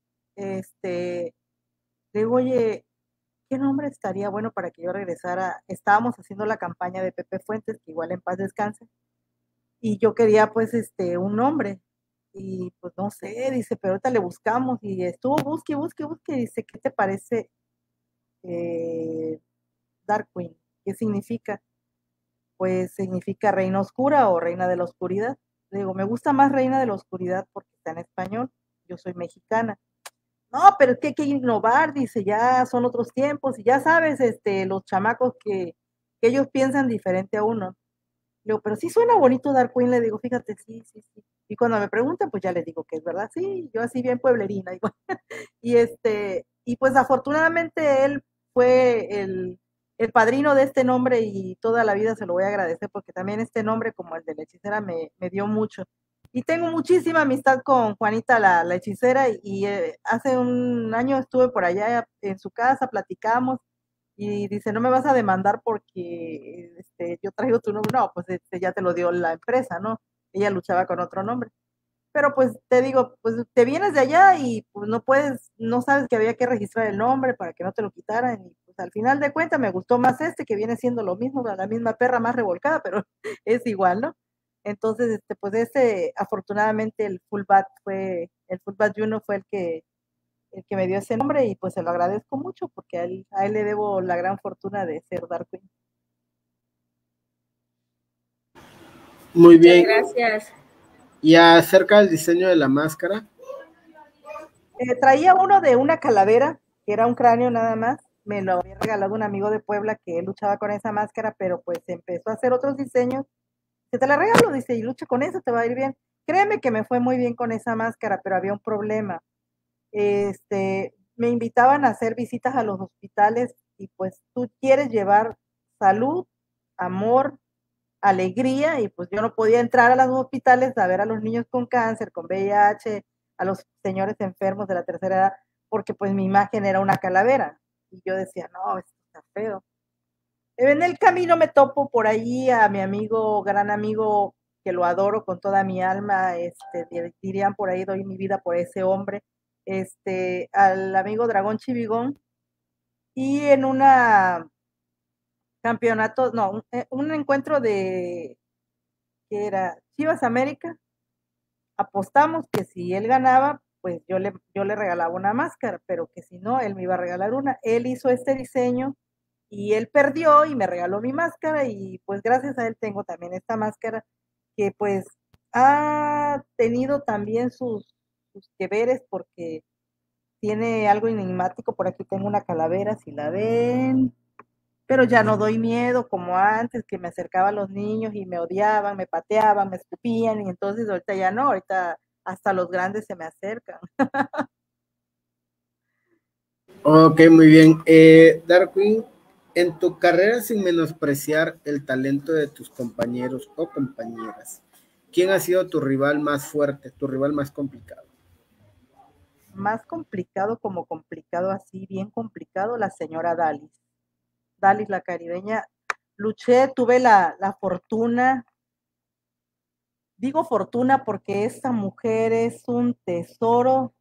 le digo, oye, ¿qué nombre estaría bueno para que yo regresara? Estábamos haciendo la campaña de Pepe Fuentes, que igual en paz descanse, y yo quería pues un nombre y pues no sé, dice, pero ahorita le buscamos y estuvo busque, dice, ¿qué te parece eh, Dark Queen? ¿Qué significa? Pues significa reina oscura o reina de la oscuridad. Le digo, me gusta más reina de la oscuridad porque está en español, yo soy mexicana. No, pero es que hay que innovar, dice, ya son otros tiempos y ya sabes, los chamacos que ellos piensan diferente a uno. Le digo, pero sí suena bonito Dark Queen, le digo, fíjate, sí, sí, sí. Y cuando me preguntan, pues ya les digo que es verdad, sí, yo así bien pueblerina, igual. Y pues afortunadamente él fue el padrino de este nombre y toda la vida se lo voy a agradecer porque también este nombre, como el de la hechicera, me dio mucho. Y tengo muchísima amistad con Juanita la hechicera y hace un año estuve por allá en su casa, platicamos y dice, no me vas a demandar porque yo traigo tu nombre. No, pues ya te lo dio la empresa, ¿no? Ella luchaba con otro nombre. Pero pues te digo, pues te vienes de allá y pues no puedes, no sabes que había que registrar el nombre para que no te lo quitaran. Y pues al final de cuentas me gustó más que viene siendo lo mismo, la misma perra más revolcada, pero es igual, ¿no? Entonces, pues afortunadamente el fullback Juno fue el que me dio ese nombre y pues se lo agradezco mucho porque a él le debo la gran fortuna de ser Darkwing. Muy Muchas bien. gracias. Y acerca del diseño de la máscara. Traía uno de una calavera, que era un cráneo nada más. Me lo había regalado un amigo de Puebla que luchaba con esa máscara, pero pues empezó a hacer otros diseños. Se te la regalo, dice, y lucha con eso, te va a ir bien. Créeme que me fue muy bien con esa máscara, pero había un problema. Me invitaban a hacer visitas a los hospitales y pues tú quieres llevar salud, amor, alegría y pues yo no podía entrar a los hospitales a ver a los niños con cáncer, con VIH, a los señores enfermos de la tercera edad, porque pues mi imagen era una calavera. Y yo decía, no, esto está feo. En el camino me topo por ahí a mi amigo, gran amigo, que lo adoro con toda mi alma, dirían por ahí, doy mi vida por ese hombre, al amigo Dragón Chivigón, y en una campeonato, no, un encuentro que era Chivas América, apostamos que si él ganaba, pues yo le regalaba una máscara, pero que si no, él me iba a regalar una. Él hizo este diseño y él perdió y me regaló mi máscara y pues gracias a él tengo también esta máscara que pues ha tenido también sus que veres porque tiene algo enigmático. Por aquí tengo una calavera, si la ven, pero ya no doy miedo como antes, que me acercaba a los niños y me odiaban, me pateaban, me escupían, y entonces ahorita ya no, ahorita hasta los grandes se me acercan. Ok, muy bien. Darkwing, en tu carrera, sin menospreciar el talento de tus compañeros o compañeras, ¿quién ha sido tu rival más fuerte, tu rival más complicado? Más complicado como complicado, así bien complicado, la señora Dalis la caribeña. Luché, tuve la fortuna, digo fortuna porque esta mujer es un tesoro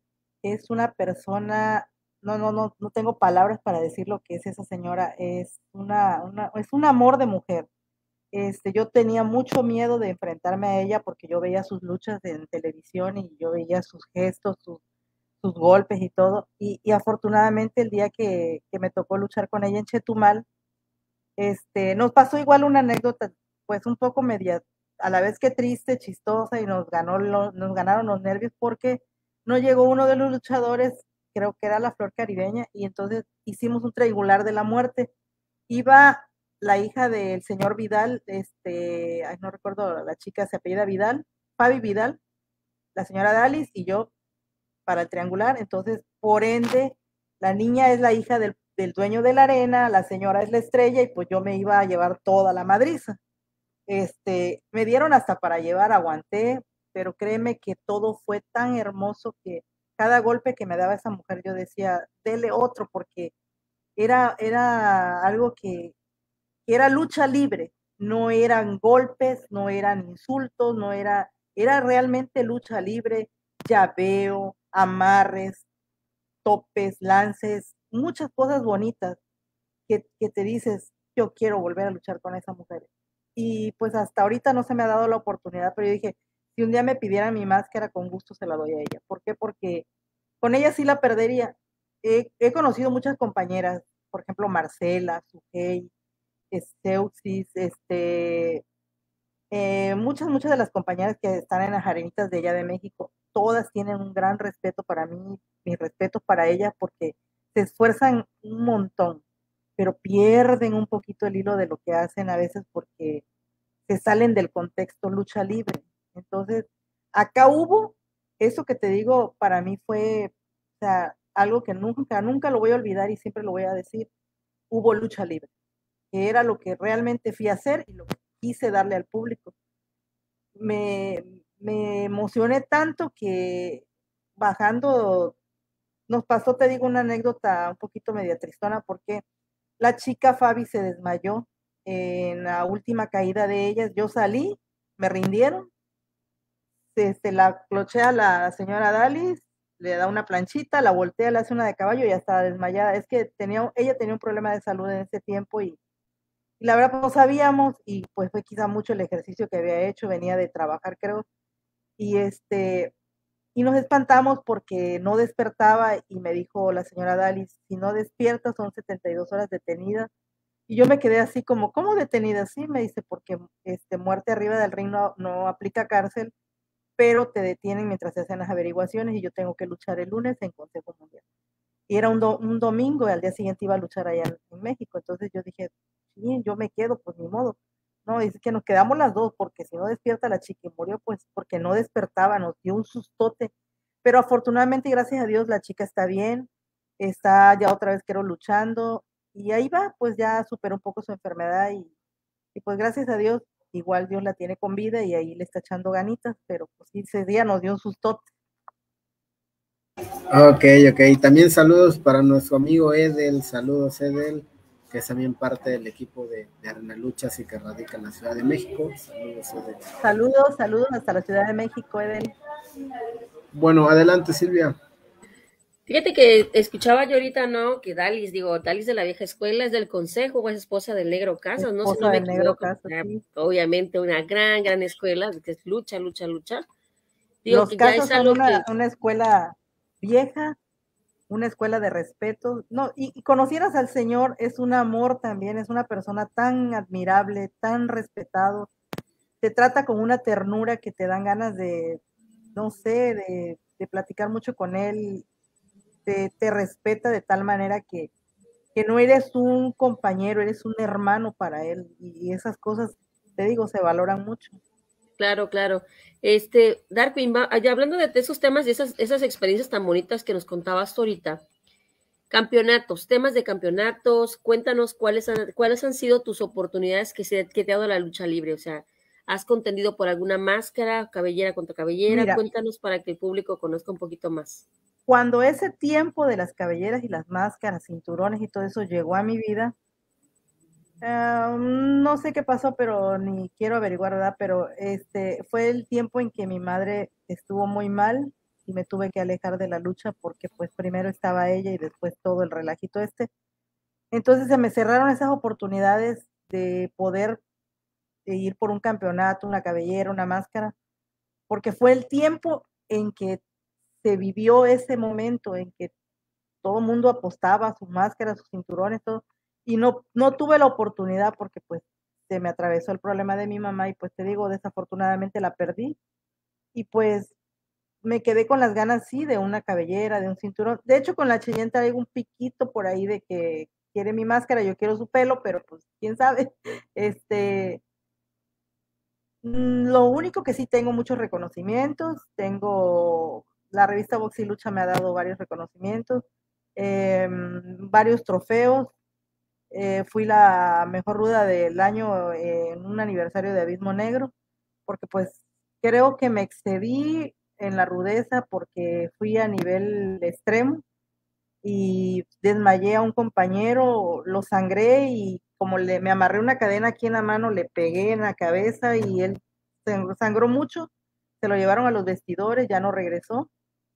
es una persona, no tengo palabras para decir lo que es esa señora, es es un amor de mujer. Yo tenía mucho miedo de enfrentarme a ella porque yo veía sus luchas en televisión y yo veía sus gestos, sus golpes y todo. Y afortunadamente el día que me tocó luchar con ella en Chetumal, nos pasó igual una anécdota, pues un poco media, a la vez que triste, chistosa, y nos ganaron los nervios porque no llegó uno de los luchadores, creo que era la Flor Caribeña, y entonces hicimos un triangular de la muerte. Iba la hija del señor Vidal, ay, no recuerdo, la chica se apellida Vidal, Fabi Vidal, la señora Dalis y yo para el triangular. Entonces, por ende, la niña es la hija del dueño de la arena, la señora es la estrella y pues yo me iba a llevar toda la madriza. Me dieron hasta para llevar, aguanté, pero créeme que todo fue tan hermoso que cada golpe que me daba esa mujer yo decía, dele otro, porque era algo que era lucha libre, no eran golpes, no eran insultos, era realmente lucha libre, llaveo, amarres, topes, lances, muchas cosas bonitas que te dices, yo quiero volver a luchar con esa mujer. Y pues hasta ahorita no se me ha dado la oportunidad, pero yo dije, si un día me pidieran mi máscara, con gusto se la doy a ella. ¿Por qué? Porque con ella sí la perdería. He conocido muchas compañeras, por ejemplo, Marcela, Sujei, Seuxis, muchas de las compañeras que están en las arenitas de allá de México, todas tienen un gran respeto para mí, mi respeto para ellas, porque se esfuerzan un montón, pero pierden un poquito el hilo de lo que hacen a veces porque se salen del contexto lucha libre. Entonces, acá hubo, eso que te digo, para mí fue, o sea, algo que nunca lo voy a olvidar y siempre lo voy a decir, hubo lucha libre, que era lo que realmente fui a hacer y lo que quise darle al público. Me, me emocioné tanto que bajando, nos pasó, te digo, una anécdota un poquito media tristona porque la chica Fabi se desmayó en la última caída de ellas. Yo salí, me rindieron, la cloché a la señora Dalis, le da una planchita, la voltea, le hace una de caballo y ya estaba desmayada. Es que ella tenía un problema de salud en ese tiempo y la verdad pues no sabíamos y pues fue quizá mucho el ejercicio que había hecho, venía de trabajar creo, y y nos espantamos porque no despertaba y me dijo la señora Dalis, si no despierta son 72 horas detenidas. Y yo me quedé así como, ¿cómo detenida? Sí, me dice, porque muerte arriba del ring no aplica cárcel, pero te detienen mientras se hacen las averiguaciones y yo tengo que luchar el lunes en Consejo Mundial. Y era un domingo y al día siguiente iba a luchar allá en México. Entonces yo dije, sí, yo me quedo, pues ni modo. No, es que nos quedamos las dos, porque si no despierta la chica y murió, pues porque no despertaba, nos dio un sustote. Pero afortunadamente, gracias a Dios, la chica está bien, está ya otra vez, creo, luchando, y ahí va, pues ya superó un poco su enfermedad y pues gracias a Dios, igual Dios la tiene con vida y ahí le está echando ganitas, pero pues sí, ese día nos dio un sustote. Ok, ok. También saludos para nuestro amigo Edel. Saludos, Edel, que es también parte del equipo de Arena Luchas y que radica en la Ciudad de México. Saludos, Edel. Saludos hasta la Ciudad de México, Edel. Bueno, adelante, Silvia. Fíjate que escuchaba yo ahorita, ¿no? Que Dalis de la vieja escuela es del Consejo, o es esposa del Negro Casas, ¿no? Si no Esposa me del Negro equivoco. Casas, sí. Obviamente una gran escuela, que es lucha. Digo Los que ya es Casas son algo que, una escuela vieja, una escuela de respeto. No, y conocieras al Señor, es un amor también, es una persona tan admirable, tan respetado. Te trata con una ternura que te dan ganas de, no sé, de platicar mucho con él. Te respeta de tal manera que no eres un compañero, eres un hermano para él. Y esas cosas, te digo, se valoran mucho. claro. Darwin, ya hablando de esos temas y esas experiencias tan bonitas que nos contabas ahorita, campeonatos, temas de campeonatos, cuéntanos cuáles han sido tus oportunidades que te ha dado la lucha libre, o sea, ¿has contendido por alguna máscara, cabellera contra cabellera? Mira, Cuéntanos para que el público conozca un poquito más. cuando ese tiempo de las cabelleras y las máscaras, cinturones y todo eso llegó a mi vida, no sé qué pasó, pero ni quiero averiguar, ¿verdad? Pero fue el tiempo en que mi madre estuvo muy mal y me tuve que alejar de la lucha porque pues primero estaba ella y después todo el relajito este. Entonces se me cerraron esas oportunidades de poder ir por un campeonato, una cabellera, una máscara, porque fue el tiempo en que se vivió ese momento en que todo el mundo apostaba a sus máscaras, sus cinturones, todo, y no tuve la oportunidad porque pues se me atravesó el problema de mi mamá y pues te digo, desafortunadamente la perdí y pues me quedé con las ganas, sí, de una cabellera, de un cinturón. De hecho, con la Cheyenne traigo un piquito por ahí de que quiere mi máscara, yo quiero su pelo, pero pues quién sabe. Este, lo único que sí tengo muchos reconocimientos, tengo, la revista Box y Lucha me ha dado varios reconocimientos, varios trofeos, fui la mejor ruda del año en un aniversario de Abismo Negro, porque pues creo que me excedí en la rudeza porque fui a nivel extremo y desmayé a un compañero, lo sangré y como me amarré una cadena aquí en la mano, le pegué en la cabeza y él sangró mucho, se lo llevaron a los vestidores, ya no regresó.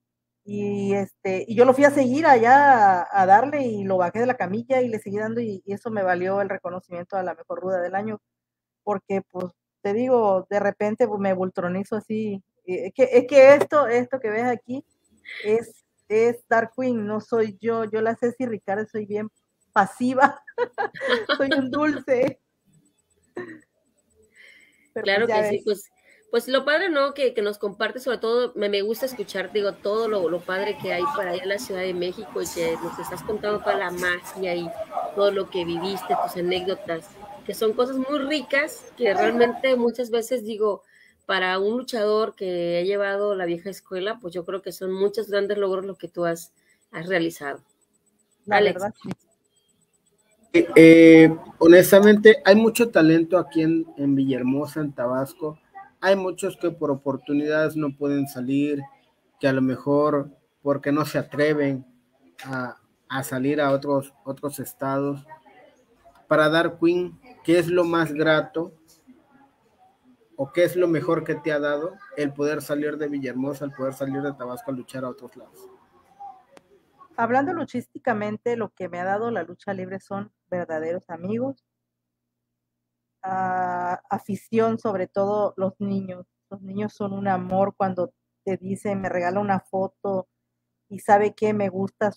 Y yo lo fui a seguir allá a darle y lo bajé de la camilla y le seguí dando y eso me valió el reconocimiento a la mejor ruda del año, porque pues te digo, de repente pues, me vultronizo así. Es que esto que ves aquí es Dark Queen, no soy yo la Ceci Ricardo, soy bien pasiva, soy un dulce. Pero pues Claro ya que sí, ves. pues lo padre, ¿no? Que nos comparte, sobre todo, me gusta escuchar, digo, todo lo padre que hay para allá en la Ciudad de México y que nos estás contando toda la magia y todo lo que viviste, tus anécdotas, que son cosas muy ricas que realmente muchas veces digo, para un luchador que ha llevado la vieja escuela, pues yo creo que son muchos grandes logros lo que tú has realizado. La Alex. verdad, sí. Honestamente, hay mucho talento aquí en Villahermosa, en Tabasco. Hay muchos que por oportunidades no pueden salir, que a lo mejor porque no se atreven a salir a otros estados. Para Dark Queen, ¿qué es lo más grato o qué es lo mejor que te ha dado el poder salir de Villahermosa, el poder salir de Tabasco a luchar a otros lados? Hablando luchísticamente, lo que me ha dado la lucha libre son verdaderos amigos, afición, sobre todo los niños. Los niños son un amor cuando te dicen, me regala una foto y sabe que me gusta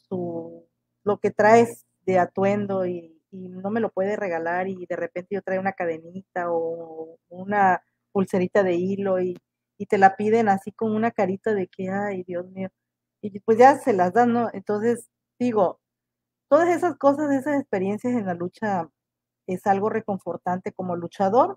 lo que traes de atuendo y no me lo puede regalar y de repente yo traigo una cadenita o una pulserita de hilo y te la piden así con una carita de que, ay, Dios mío. Y pues ya se las dan, ¿no? Entonces, digo, todas esas cosas, esas experiencias en la lucha es algo reconfortante como luchador.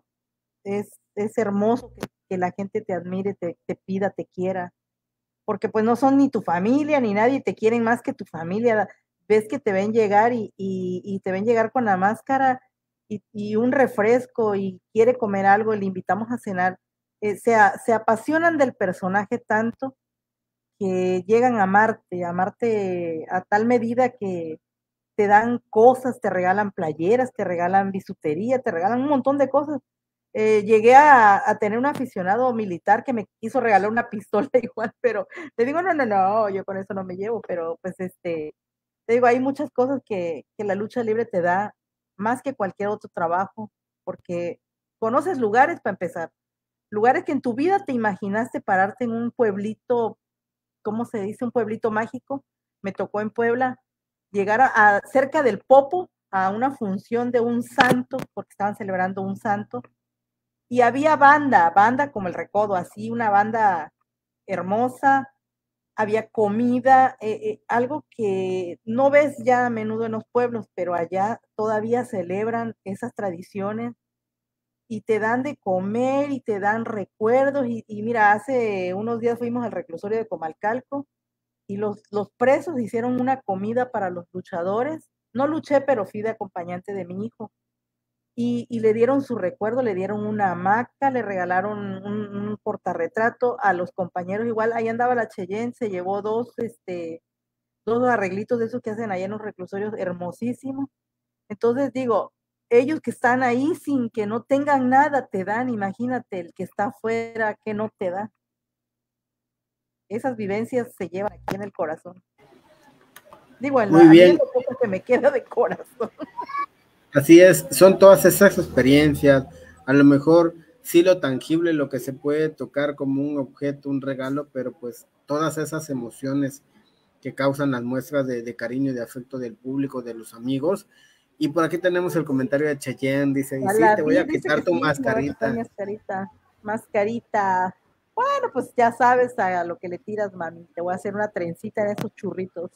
Es hermoso que la gente te admire, te pida, te quiera, porque pues no son ni tu familia ni nadie, te quieren más que tu familia. Ves que te ven llegar y te ven llegar con la máscara y un refresco y quiere comer algo, le invitamos a cenar. Se apasionan del personaje tanto que llegan a amarte a tal medida que te dan cosas, te regalan playeras, te regalan bisutería, te regalan un montón de cosas. Llegué a tener un aficionado militar que me quiso regalar una pistola igual, pero le digo, no, yo con eso no me llevo, pero pues te digo, hay muchas cosas que la lucha libre te da más que cualquier otro trabajo, porque conoces lugares para empezar, lugares que en tu vida te imaginaste pararte en un pueblito, ¿cómo se dice? Un pueblito mágico. Me tocó en Puebla llegar cerca del Popo a una función de un santo, porque estaban celebrando un santo, y había banda como el Recodo, así una banda hermosa, había comida, algo que no ves ya a menudo en los pueblos, pero allá todavía celebran esas tradiciones y te dan de comer y te dan recuerdos. Y mira, hace unos días fuimos al reclusorio de Comalcalco y los presos hicieron una comida para los luchadores. No luché, pero fui de acompañante de mi hijo. Y le dieron su recuerdo, le dieron una hamaca, le regalaron un portarretrato a los compañeros. Igual ahí andaba la Cheyenne, se llevó dos arreglitos de esos que hacen allá en los reclusorios, hermosísimos. Entonces digo, ellos que están ahí sin que no tengan nada, te dan, imagínate el que está afuera, que no te da. esas vivencias se llevan aquí en el corazón. Digo, a Muy mí es bien, lo poco que me queda de corazón. así es, son todas esas experiencias, a lo mejor sí lo tangible, lo que se puede tocar como un objeto, un regalo, pero pues todas esas emociones que causan las muestras de cariño y de afecto del público, de los amigos. Y por aquí tenemos el comentario de Cheyenne, dice, y A sí, la te voy a vi, dice quitar que tu sí, me va a quitar mi mascarita. mascarita. Mascarita. Bueno, pues ya sabes a lo que le tiras, mami. Te voy a hacer una trencita en esos churritos.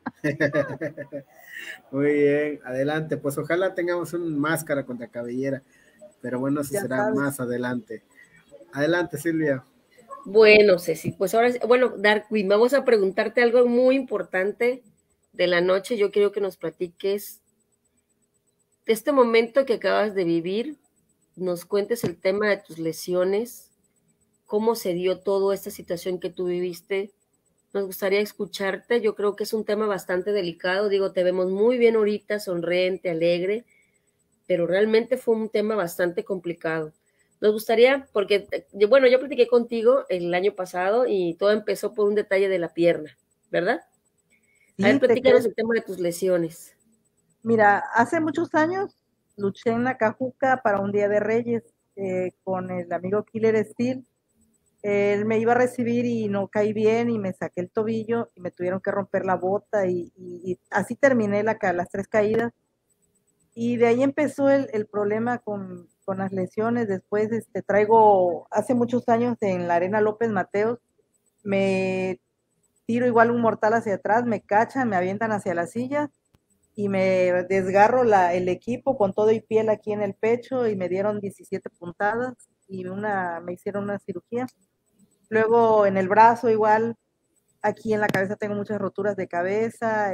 Muy bien, adelante, pues ojalá tengamos una máscara contra cabellera, pero bueno, eso Ya será sabes. más adelante. Adelante, Silvia. Bueno, Ceci, pues ahora, bueno, Darwin, vamos a preguntarte algo muy importante de la noche. Yo quiero que nos platiques de este momento que acabas de vivir, nos cuentes el tema de tus lesiones, cómo se dio toda esta situación que tú viviste. Nos gustaría escucharte. Yo creo que es un tema bastante delicado. Digo, te vemos muy bien ahorita, sonriente, alegre, pero realmente fue un tema bastante complicado. Nos gustaría, porque, bueno, yo platiqué contigo el año pasado y todo empezó por un detalle de la pierna, ¿verdad? A ver, Sí, te platícanos crees. el tema de tus lesiones. Mira, hace muchos años luché en Nacajuca para un Día de Reyes con el amigo Killer Steel. Él me iba a recibir y no caí bien y me saqué el tobillo y me tuvieron que romper la bota y así terminé las 3 caídas. Y de ahí empezó el problema con las lesiones. Después traigo, hace muchos años en la Arena López Mateos, me tiro igual un mortal hacia atrás, me cachan, me avientan hacia la silla y me desgarro el equipo con todo y piel aquí en el pecho y me dieron 17 puntadas y me hicieron una cirugía. Luego en el brazo igual, aquí en la cabeza tengo muchas roturas de cabeza,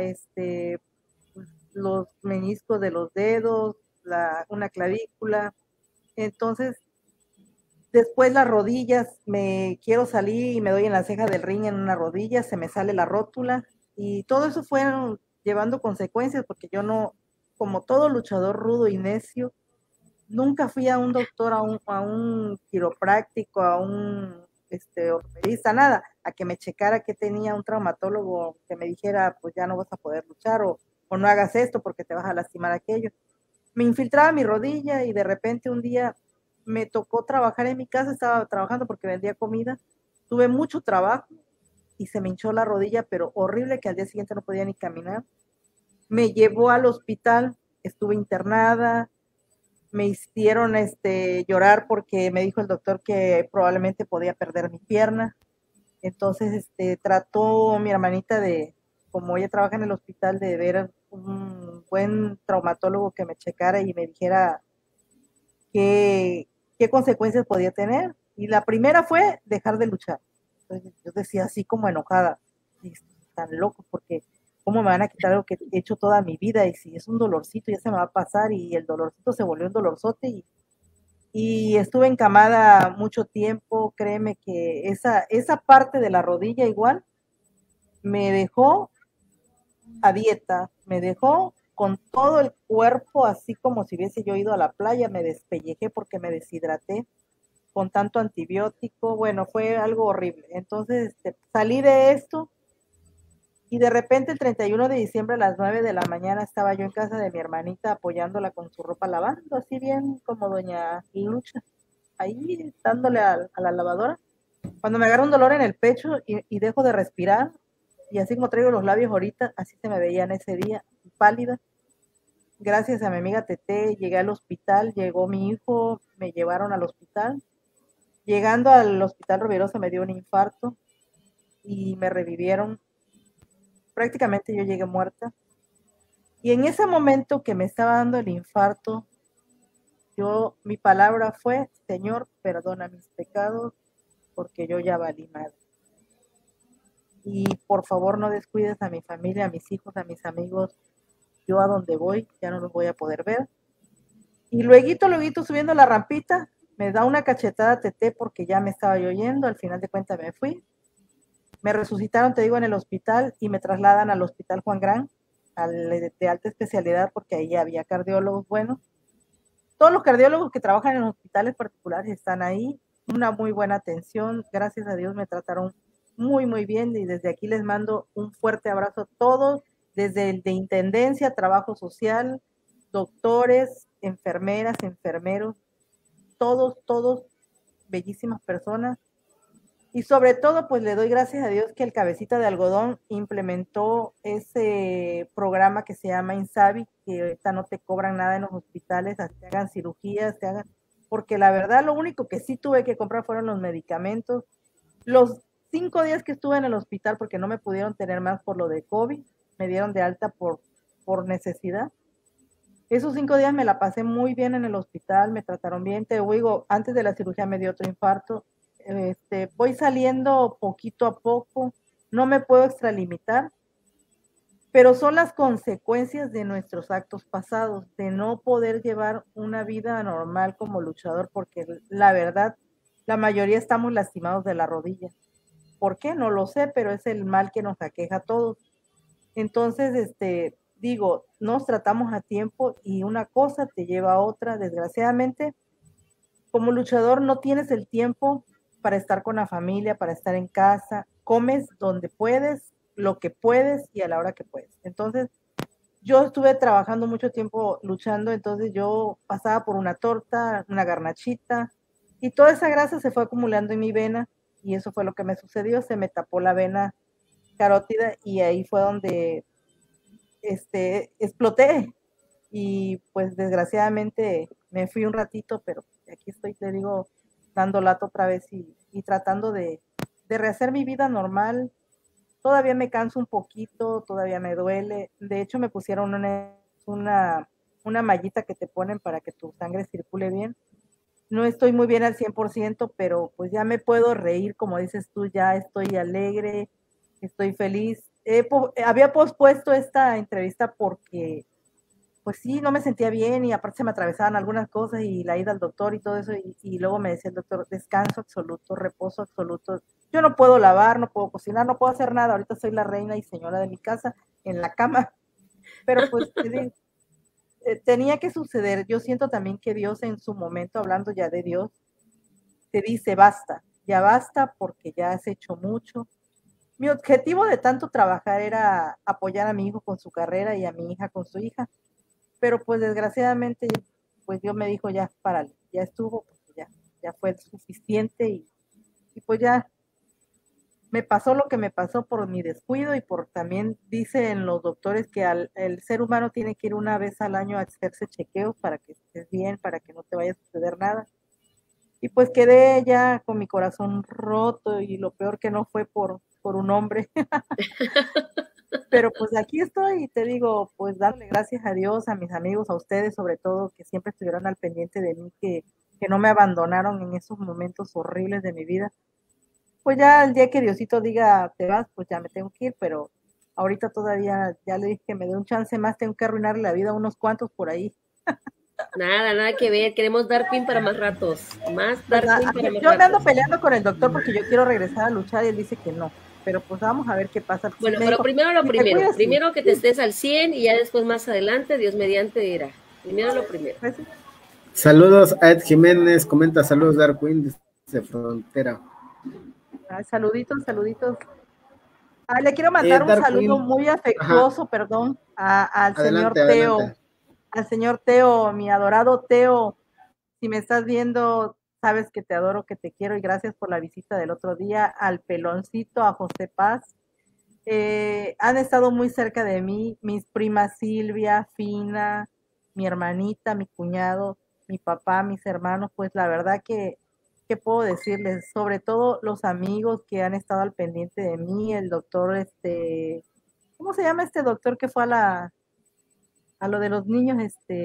los meniscos de los dedos, una clavícula. Entonces, después las rodillas, me quiero salir y me doy en la ceja del ring en una rodilla, se me sale la rótula y todo eso fue llevando consecuencias porque yo no, como todo luchador rudo y necio, nunca fui a un doctor, a un quiropráctico, a un ortopedista, nada, a que me checara que tenía un traumatólogo que me dijera, pues ya no vas a poder luchar o no hagas esto porque te vas a lastimar aquello. Me infiltraba mi rodilla y de repente un día me tocó trabajar en mi casa, estaba trabajando porque vendía comida, tuve mucho trabajo y se me hinchó la rodilla, pero horrible que al día siguiente no podía ni caminar. Me llevó al hospital, estuve internada, me hicieron llorar porque me dijo el doctor que probablemente podía perder mi pierna. Entonces, trató mi hermanita de, como ella trabaja en el hospital, de ver un buen traumatólogo que me checara y me dijera qué consecuencias podía tener. Y la primera fue dejar de luchar. Entonces, yo decía así como enojada, tan loco, porque ¿cómo me van a quitar algo que he hecho toda mi vida? Y si es un dolorcito, ya se me va a pasar, y el dolorcito se volvió un dolorzote, y estuve encamada mucho tiempo. Créeme que esa parte de la rodilla igual me dejó a dieta, me dejó con todo el cuerpo así como si hubiese yo ido a la playa, me despellejé porque me deshidraté con tanto antibiótico. Bueno, fue algo horrible. Entonces salí de esto y de repente el 31 de diciembre a las 9 de la mañana estaba yo en casa de mi hermanita apoyándola con su ropa lavando, así bien como doña Lucha, ahí dándole a la lavadora, cuando me agarra un dolor en el pecho y dejo de respirar, y así como traigo los labios ahorita, así se me veían ese día, pálida. Gracias a mi amiga Tete llegué al hospital, llegó mi hijo, me llevaron al hospital. Llegando al hospital Rubirosa me dio un infarto y me revivieron. Prácticamente yo llegué muerta. Y en ese momento que me estaba dando el infarto, mi palabra fue: Señor, perdona mis pecados, porque yo ya valí madre. Y por favor no descuides a mi familia, a mis hijos, a mis amigos. Yo a donde voy ya no los voy a poder ver. Y luego subiendo la rampita, me da una cachetada Tete porque ya me estaba yo yendo. Al final de cuentas me fui. Me resucitaron, te digo, en el hospital y me trasladan al hospital Juan Gran, de alta especialidad, porque ahí había cardiólogos buenos. Todos los cardiólogos que trabajan en hospitales particulares están ahí. Una muy buena atención. Gracias a Dios me trataron muy, muy bien, y desde aquí les mando un fuerte abrazo a todos, desde el de Intendencia, Trabajo Social, doctores, enfermeras, enfermeros, todos bellísimas personas. Y sobre todo, pues le doy gracias a Dios que el Cabecita de Algodón implementó ese programa que se llama Insabi, que ahorita no te cobran nada en los hospitales, te hagan cirugías, porque la verdad lo único que sí tuve que comprar fueron los medicamentos. Los 5 días que estuve en el hospital, porque no me pudieron tener más por lo de COVID, me dieron de alta por necesidad. Esos 5 días me la pasé muy bien en el hospital, me trataron bien. Te digo, antes de la cirugía me dio otro infarto. Voy saliendo poquito a poco, no me puedo extralimitar, pero son las consecuencias de nuestros actos pasados, de no poder llevar una vida normal como luchador, porque la verdad, la mayoría estamos lastimados de la rodilla. ¿Por qué? No lo sé, pero es el mal que nos aqueja a todos. Entonces, digo, nos tratamos a tiempo y una cosa te lleva a otra. Desgraciadamente, como luchador no tienes el tiempo para estar con la familia, para estar en casa, comes donde puedes, lo que puedes y a la hora que puedes. Entonces, yo estuve trabajando mucho tiempo luchando, entonces yo pasaba por una torta, una garnachita, y toda esa grasa se fue acumulando en mi vena, y eso fue lo que me sucedió, se me tapó la vena carótida, y ahí fue donde exploté, y pues desgraciadamente me fui un ratito, pero aquí estoy, te digo, dando lata otra vez y tratando de rehacer mi vida normal. Todavía me canso un poquito, todavía me duele. De hecho, me pusieron una mallita que te ponen para que tu sangre circule bien. No estoy muy bien al 100%, pero pues ya me puedo reír, como dices tú, ya estoy alegre, estoy feliz. Había pospuesto esta entrevista porque pues sí, no me sentía bien y aparte se me atravesaban algunas cosas y la ida al doctor y todo eso y luego me decía el doctor, descanso absoluto, reposo absoluto. Yo no puedo lavar, no puedo cocinar, no puedo hacer nada. Ahorita soy la reina y señora de mi casa en la cama, pero pues tenía que suceder. Yo siento también que Dios en su momento, hablando ya de Dios, te dice basta, ya basta porque ya has hecho mucho. Mi objetivo de tanto trabajar era apoyar a mi hijo con su carrera y a mi hija con su hija, pero pues desgraciadamente pues Dios me dijo ya párale, ya estuvo, pues ya fue suficiente y pues ya me pasó lo que me pasó por mi descuido y por también dicen los doctores que el ser humano tiene que ir una vez al año a hacerse chequeos para que estés bien, para que no te vaya a suceder nada. Y pues quedé ya con mi corazón roto y lo peor que no fue por un hombre. Pero pues aquí estoy y te digo, pues darle gracias a Dios, a mis amigos, a ustedes sobre todo, que siempre estuvieron al pendiente de mí, que no me abandonaron en esos momentos horribles de mi vida. Pues ya el día que Diosito diga te vas, pues ya me tengo que ir, pero ahorita todavía ya le dije que me dé un chance más, tengo que arruinarle la vida a unos cuantos por ahí. Nada que ver, queremos dar pin para más ratos, Pues, dar pin para más yo me ando ratos. peleando con el doctor porque yo quiero regresar a luchar y él dice que no, pero pues vamos a ver qué pasa. Bueno, Sí, pero dijo, primero lo si primero, cuidas, primero que te estés al 100 y ya después más adelante, Dios mediante dirá. Primero lo primero. pues, Saludos a Ed Jiménez, comenta saludos Darwin desde Frontera. saluditos, saluditos. Le quiero mandar un saludo Darwin, muy afectuoso, ajá, perdón, al señor adelante, Teo, adelante. mi adorado Teo. Si me estás viendo, sabes que te adoro, que te quiero y gracias por la visita del otro día, al Peloncito, a José Paz. Han estado muy cerca de mí, mis primas Silvia, Fina, mi hermanita, mi cuñado, mi papá, mis hermanos, pues la verdad que, ¿qué puedo decirles? Sobre todo los amigos que han estado al pendiente de mí, el doctor, ¿cómo se llama este doctor que fue a lo de los niños?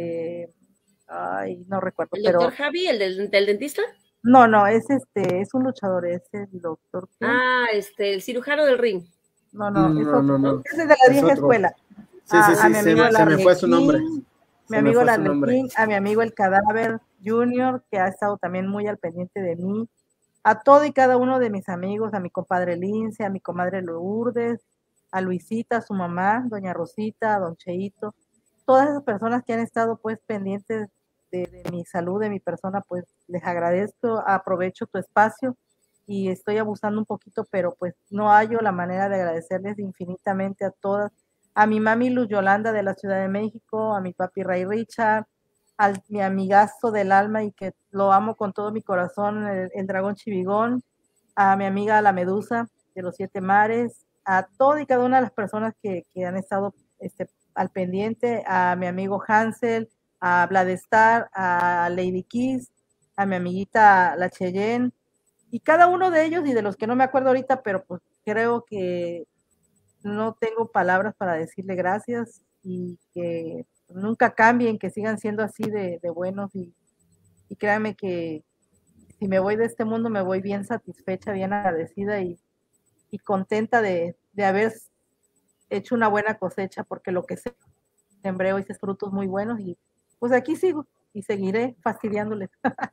Ay, no recuerdo, ¿El doctor pero Javi, el del dentista? no, es un luchador, es el doctor, ¿qué? El cirujano del ring. No, es No, otro, no, ¿No? no, ese es de la es vieja otro. escuela. Sí, sí, A sí, mi amigo el se me fue su nombre. Arlequín, mi Se me amigo el fue su nombre. Arlequín, a mi amigo el Cadáver Junior, que ha estado también muy al pendiente de mí, a todo y cada uno de mis amigos, a mi compadre Lince, a mi comadre Lourdes, a Luisita, a su mamá, doña Rosita, a don Cheito, todas esas personas que han estado pues pendientes de mi salud, de mi persona, pues les agradezco, aprovecho tu espacio y estoy abusando un poquito, pero pues no hallo la manera de agradecerles infinitamente a todas, a mi mami Luz Yolanda de la Ciudad de México, a mi papi Ray Richard, a mi amigazo del alma y que lo amo con todo mi corazón, el dragón Chivigón, a mi amiga la Medusa de los Siete Mares, a todas y cada una de las personas que han estado al pendiente, a mi amigo Hansel, a Vladestar, a Lady Kiss, a mi amiguita la Cheyenne, y cada uno de ellos y de los que no me acuerdo ahorita, pero pues creo que no tengo palabras para decirle gracias y que nunca cambien, que sigan siendo así de buenos y créanme que si me voy de este mundo me voy bien satisfecha, bien agradecida y contenta de haber hecho una buena cosecha, porque lo que sembré hoy es frutos muy buenos y pues aquí sigo y seguiré fastidiándoles.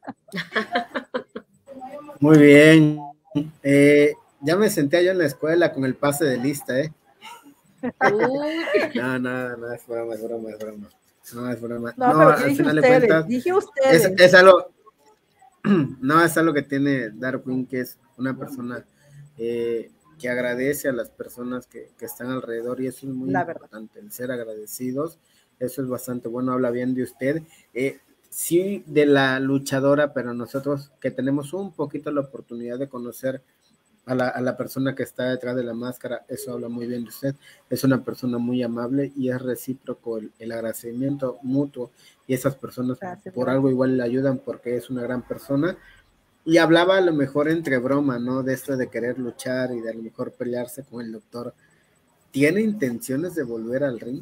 Muy bien. Ya me senté yo en la escuela con el pase de lista, ¿eh? No, es broma. No, es broma. No, pero yo al dije final ustedes, de cuentas, dije ustedes. Es algo, no, es algo que tiene Darwin, que es una persona que agradece a las personas que están alrededor, y eso es muy importante, el ser agradecidos. Eso es bastante bueno, habla bien de usted. Sí, de la luchadora, pero nosotros que tenemos un poquito la oportunidad de conocer a la persona que está detrás de la máscara, eso habla muy bien de usted. Es una persona muy amable y es recíproco el agradecimiento mutuo, y esas personas por algo igual le ayudan porque es una gran persona. Y hablaba a lo mejor entre broma, ¿no? De esto de querer luchar y de a lo mejor pelearse con el doctor. ¿Tiene intenciones de volver al ring?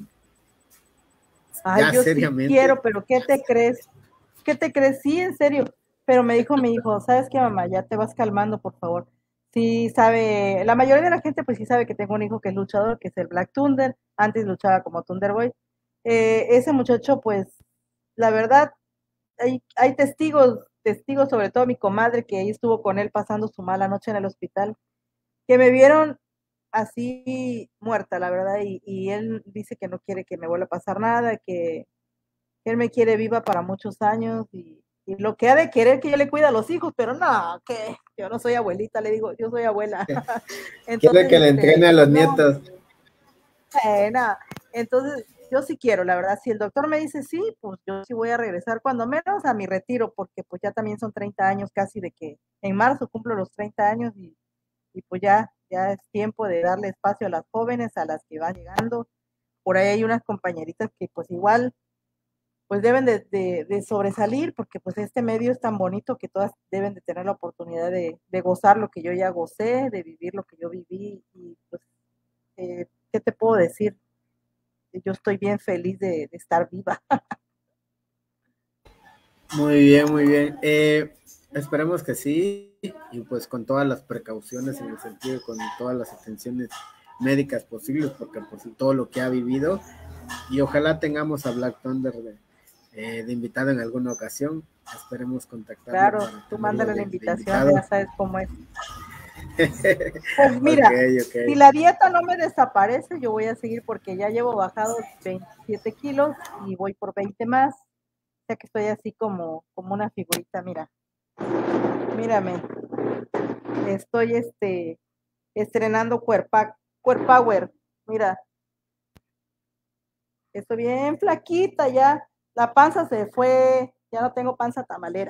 Ay, ya yo seriamente. Sí quiero, pero ¿qué te crees? ¿Qué te crees? Sí, en serio. Pero me dijo mi hijo, ¿sabes qué, mamá? Ya te vas calmando, por favor. Sí sabe, la mayoría de la gente pues sí sabe que tengo un hijo que es luchador, que es el Black Thunder, antes luchaba como Thunder Boy. Ese muchacho pues, la verdad, hay testigos, sobre todo mi comadre que ahí estuvo con él pasando su mala noche en el hospital, que me vieron así muerta, la verdad, y él dice que no quiere que me vuelva a pasar nada, que él me quiere viva para muchos años y lo que ha de querer que yo le cuide a los hijos, pero no, que yo no soy abuelita, le digo, yo soy abuela. Entonces, quiere que le entrene a los nietos. Nada, entonces yo sí quiero, la verdad, si el doctor me dice sí, pues yo sí voy a regresar cuando menos a mi retiro, porque pues ya también son 30 años casi de que en marzo cumplo los 30 años y pues ya es tiempo de darle espacio a las jóvenes, a las que van llegando. Por ahí hay unas compañeritas que pues igual pues deben de sobresalir, porque pues este medio es tan bonito que todas deben de tener la oportunidad de gozar lo que yo ya gocé, de vivir lo que yo viví, y pues, ¿qué te puedo decir? Yo estoy bien feliz de estar viva. Muy bien, muy bien. Esperemos que sí, y pues con todas las precauciones en el sentido, con todas las atenciones médicas posibles, porque pues todo lo que ha vivido, y ojalá tengamos a Black Thunder de invitado en alguna ocasión. Esperemos contactarlo. Claro, tú mándale la invitación, ya sabes cómo es. Pues mira, okay. Si la dieta no me desaparece, yo voy a seguir porque ya llevo bajados 27 kilos y voy por 20 más. O sea que estoy así como una figurita, mira. Mírame. Estoy estrenando Power. Mira. Estoy bien flaquita ya. La panza se fue. Ya no tengo panza tamalera.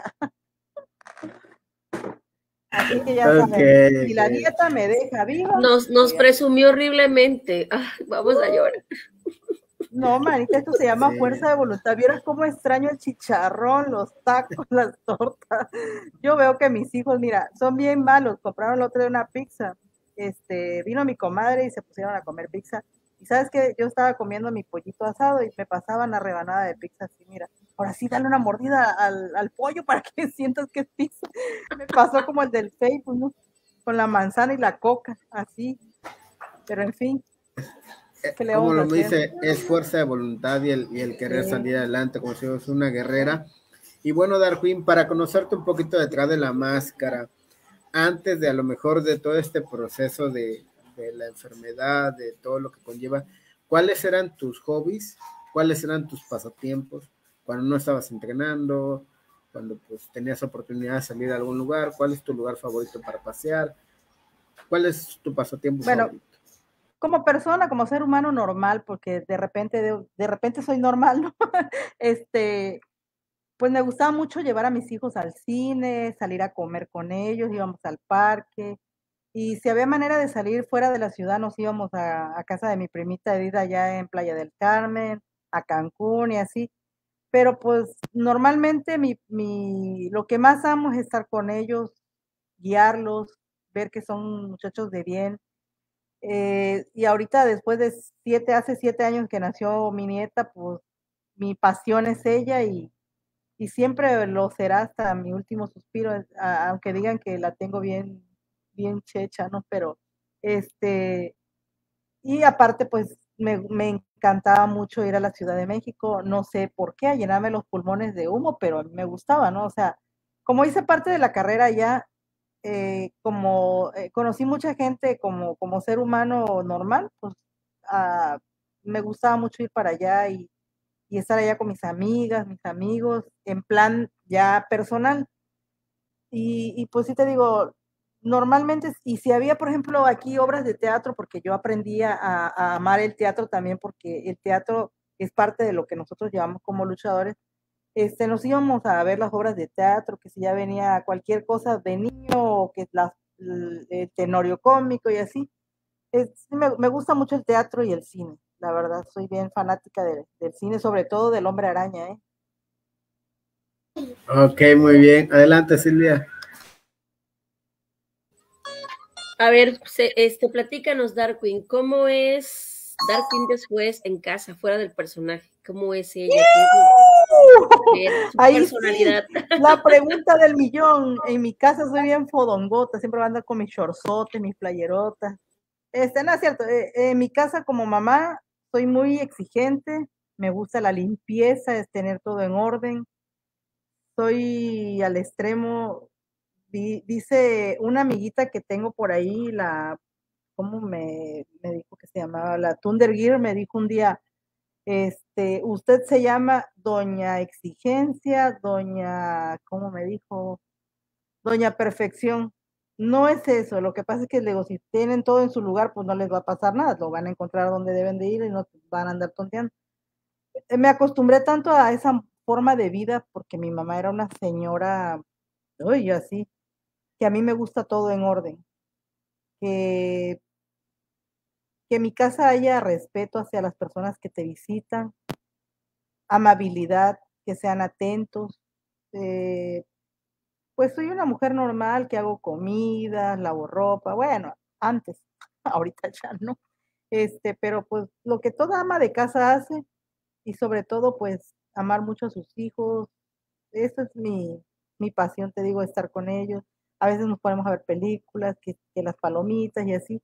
Así que ya saben, si la dieta me deja viva. Nos presumió horriblemente. Vamos a llorar. No, manita, esto se llama fuerza de voluntad. ¿Vieras cómo extraño el chicharrón, los tacos, las tortas? Yo veo que mis hijos, mira, son bien malos. Compraron el otro día una pizza. Vino mi comadre y se pusieron a comer pizza. Y sabes que yo estaba comiendo mi pollito asado y me pasaban la rebanada de pizza así, mira. Ahora sí, dale una mordida al pollo para que sientas que es pizza. Me pasó como el del Facebook, ¿no? Con la manzana y la coca, así. Pero en fin. Como lo dice, es fuerza de voluntad y el querer salir adelante, como si fueras una guerrera. Y bueno, Darwin, para conocerte un poquito detrás de la máscara, antes de a lo mejor de todo este proceso de la enfermedad, de todo lo que conlleva, ¿cuáles eran tus hobbies? ¿Cuáles eran tus pasatiempos? Cuando no estabas entrenando, cuando pues tenías oportunidad de salir a algún lugar? ¿Cuál es tu lugar favorito para pasear? ¿Cuál es tu pasatiempo favorito? Como persona, como ser humano normal, porque de repente soy normal, ¿no? Pues me gustaba mucho llevar a mis hijos al cine, salir a comer con ellos, íbamos al parque, y si había manera de salir fuera de la ciudad, nos íbamos a casa de mi primita Edith allá en Playa del Carmen, a Cancún y así. Pero pues normalmente lo que más amo es estar con ellos, guiarlos, ver que son muchachos de bien. Y ahorita después de hace 7 años que nació mi nieta, pues mi pasión es ella y siempre lo será hasta mi último suspiro, aunque digan que la tengo bien, bien checha, ¿no? Pero, y aparte, pues me encantaba mucho ir a la Ciudad de México, no sé por qué, a llenarme los pulmones de humo, pero a mí me gustaba, ¿no? O sea, como hice parte de la carrera ya, conocí mucha gente como ser humano normal, pues ah, me gustaba mucho ir para allá y estar allá con mis amigas, mis amigos, en plan ya personal. Y pues sí te digo, normalmente, y si había, por ejemplo, aquí obras de teatro, porque yo aprendí a amar el teatro también, porque el teatro es parte de lo que nosotros llevamos como luchadores, nos íbamos a ver las obras de teatro, que si ya venía cualquier cosa de niño, o que el tenorio cómico y así. Sí me gusta mucho el teatro y el cine, la verdad, soy bien fanática del cine, sobre todo del Hombre Araña, ¿eh? Ok, muy bien. Adelante, Silvia. A ver, platícanos, Darkwing, ¿cómo es Darkwing después en casa, fuera del personaje? ¿Cómo es ella? ¿Qué es su Ahí personalidad? Sí, la pregunta del millón. En mi casa soy bien fodongota, siempre ando con mis shortsotes, mis playerotas. No es cierto, en mi casa como mamá soy muy exigente, me gusta la limpieza, es tener todo en orden. Soy al extremo, dice una amiguita que tengo por ahí, ¿cómo me dijo que se llamaba? La Thunder Gear, me dijo un día, usted se llama Doña Exigencia, ¿cómo me dijo? Doña Perfección. No es eso, lo que pasa es que luego si tienen todo en su lugar, pues no les va a pasar nada, lo van a encontrar donde deben de ir y no van a andar tonteando. Me acostumbré tanto a esa forma de vida porque mi mamá era una señora, uy, así, que a mí me gusta todo en orden, que, que en mi casa haya respeto hacia las personas que te visitan, amabilidad, que sean atentos. Pues soy una mujer normal que hago comida, lavo ropa, bueno, antes, ahorita ya no. Pero pues lo que toda ama de casa hace y sobre todo pues amar mucho a sus hijos, esa es mi pasión, te digo, estar con ellos. A veces nos ponemos a ver películas, que las palomitas y así,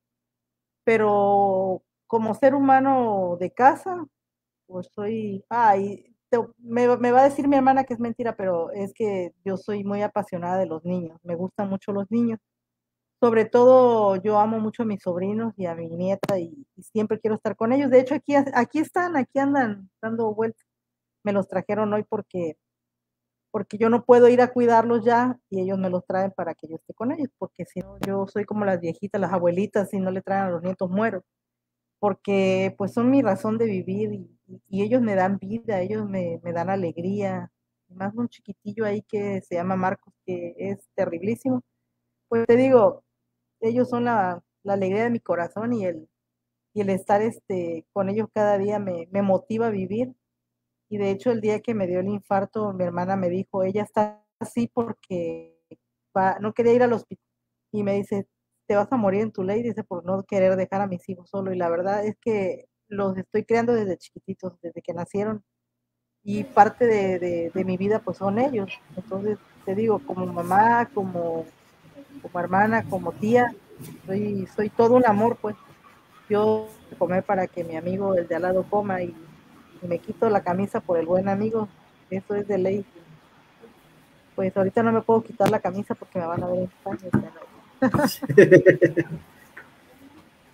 pero como ser humano de casa, pues soy, me va a decir mi hermana que es mentira, pero es que yo soy muy apasionada de los niños, me gustan mucho los niños. Sobre todo yo amo mucho a mis sobrinos y a mi nieta y siempre quiero estar con ellos. De hecho, aquí están, aquí andan dando vueltas. Me los trajeron hoy porque yo no puedo ir a cuidarlos ya y ellos me los traen para que yo esté con ellos, porque si no, yo soy como las viejitas, las abuelitas, si no le traen a los nietos muero, porque pues son mi razón de vivir y ellos me dan vida, ellos me dan alegría, más un chiquitillo ahí que se llama Marcos, que es terriblísimo. Pues te digo, ellos son la alegría de mi corazón y el estar con ellos cada día me motiva a vivir. Y de hecho el día que me dio el infarto, mi hermana me dijo, ella está así porque no quería ir al hospital. Y me dice, te vas a morir en tu ley, dice, por no querer dejar a mis hijos solo. Y la verdad es que los estoy criando desde chiquititos, desde que nacieron. Y parte de mi vida pues son ellos. Entonces, te digo, como mamá, como hermana, como tía, soy todo un amor, pues. Yo comer para que mi amigo, el de al lado, coma y me quito la camisa por el buen amigo, eso es de ley. Pues ahorita no me puedo quitar la camisa porque me van a ver en España.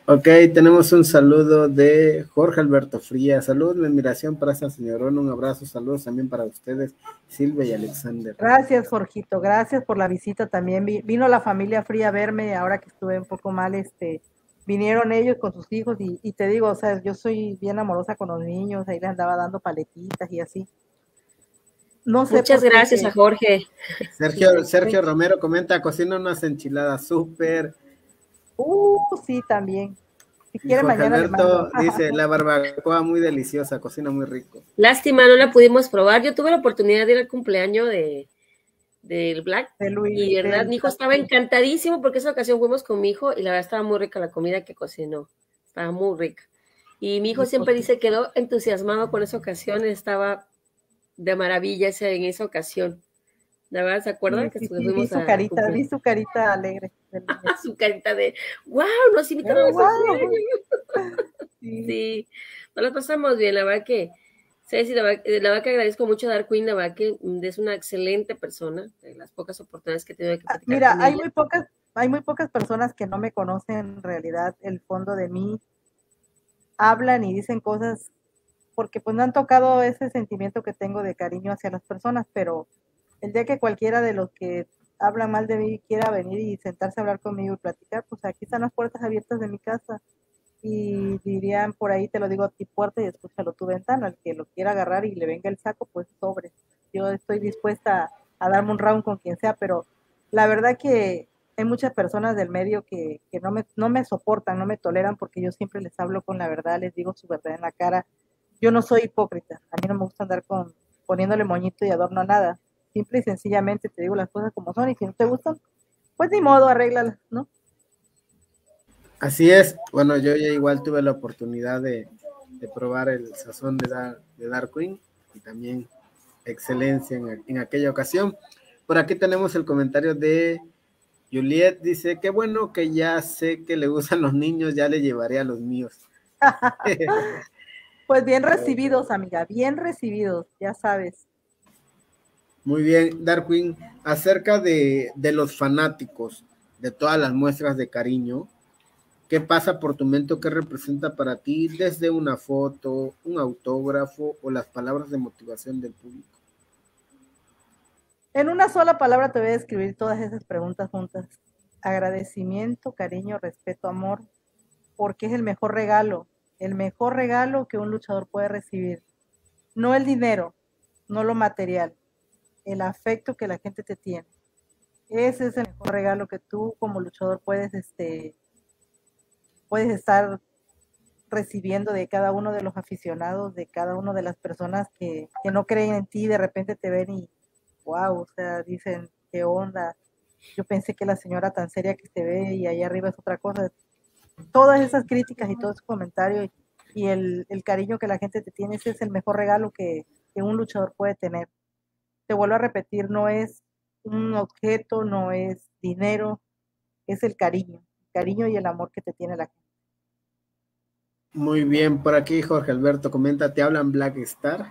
Ok, tenemos un saludo de Jorge Alberto Frías. Salud, mi admiración para esa señorona. Un abrazo, saludos también para ustedes, Silvia y Alexander. Gracias, Jorgito. Gracias por la visita también. Vino la familia Fría a verme ahora que estuve un poco mal. Vinieron ellos con sus hijos y te digo, o sea, yo soy bien amorosa con los niños. Ahí les andaba dando paletitas y así. No sé. Muchas gracias a Jorge. Sergio Romero comenta, cocina unas enchiladas súper. Sí, también. Si quiere Jorge mañana Alberto dice, la barbacoa muy deliciosa, cocina muy rico. Lástima, no la pudimos probar. Yo tuve la oportunidad de ir al cumpleaños del Black de Luis, y verdad, mi hijo estaba encantadísimo porque esa ocasión fuimos con mi hijo y la verdad estaba muy rica la comida que cocinó. Estaba muy rica. Y mi hijo siempre dice, quedó entusiasmado con esa ocasión, estaba de maravilla en esa ocasión. ¿La verdad se acuerdan? Sí, vi su carita alegre. Su carita de, wow, nos invitaron a Sí, nos la pasamos bien, la verdad que, Ceci, la verdad que agradezco mucho a Darkwing, la verdad que es una excelente persona, de las pocas oportunidades que he tenido que platicar Mira, con ella. Hay muy pocas personas que no me conocen en realidad el fondo de mí, hablan y dicen cosas porque pues no han tocado ese sentimiento que tengo de cariño hacia las personas, pero el día que cualquiera de los que hablan mal de mí quiera venir y sentarse a hablar conmigo y platicar, pues aquí están las puertas abiertas de mi casa y dirían por ahí, te lo digo a ti puerta y escúchalo tu ventana, el que lo quiera agarrar y le venga el saco, pues sobre. Yo estoy dispuesta a darme un round con quien sea, pero la verdad que hay muchas personas del medio que no me soportan, no me toleran porque yo siempre les hablo con la verdad, les digo su verdad en la cara. Yo no soy hipócrita, a mí no me gusta andar poniéndole moñito y adorno a nada. Simple y sencillamente te digo las cosas como son y si no te gustan, pues ni modo, arréglalas, ¿no? Así es. Bueno, yo ya igual tuve la oportunidad de probar el sazón de Darkwing y también excelencia en aquella ocasión. Por aquí tenemos el comentario de Juliet, dice, qué bueno que ya sé que le gustan los niños, ya le llevaré a los míos. Pues bien recibidos, amiga, bien recibidos, ya sabes. Muy bien, Darkwing, acerca de los fanáticos, de todas las muestras de cariño, ¿qué pasa por tu mente? ¿Qué representa para ti desde una foto, un autógrafo o las palabras de motivación del público? En una sola palabra te voy a describir todas esas preguntas juntas. Agradecimiento, cariño, respeto, amor, porque es el mejor regalo que un luchador puede recibir. No el dinero, no lo material, el afecto que la gente te tiene. Ese es el mejor regalo que tú como luchador puedes estar recibiendo de cada uno de los aficionados, de cada una de las personas que no creen en ti, de repente te ven y wow, o sea, dicen, ¿qué onda? Yo pensé que la señora tan seria que te ve y ahí arriba es otra cosa. Todas esas críticas y todos esos comentarios y el cariño que la gente te tiene, ese es el mejor regalo que un luchador puede tener. Te vuelvo a repetir, no es un objeto, no es dinero, es el cariño y el amor que te tiene la gente. Muy bien, por aquí Jorge Alberto comenta, ¿te hablan Black Star?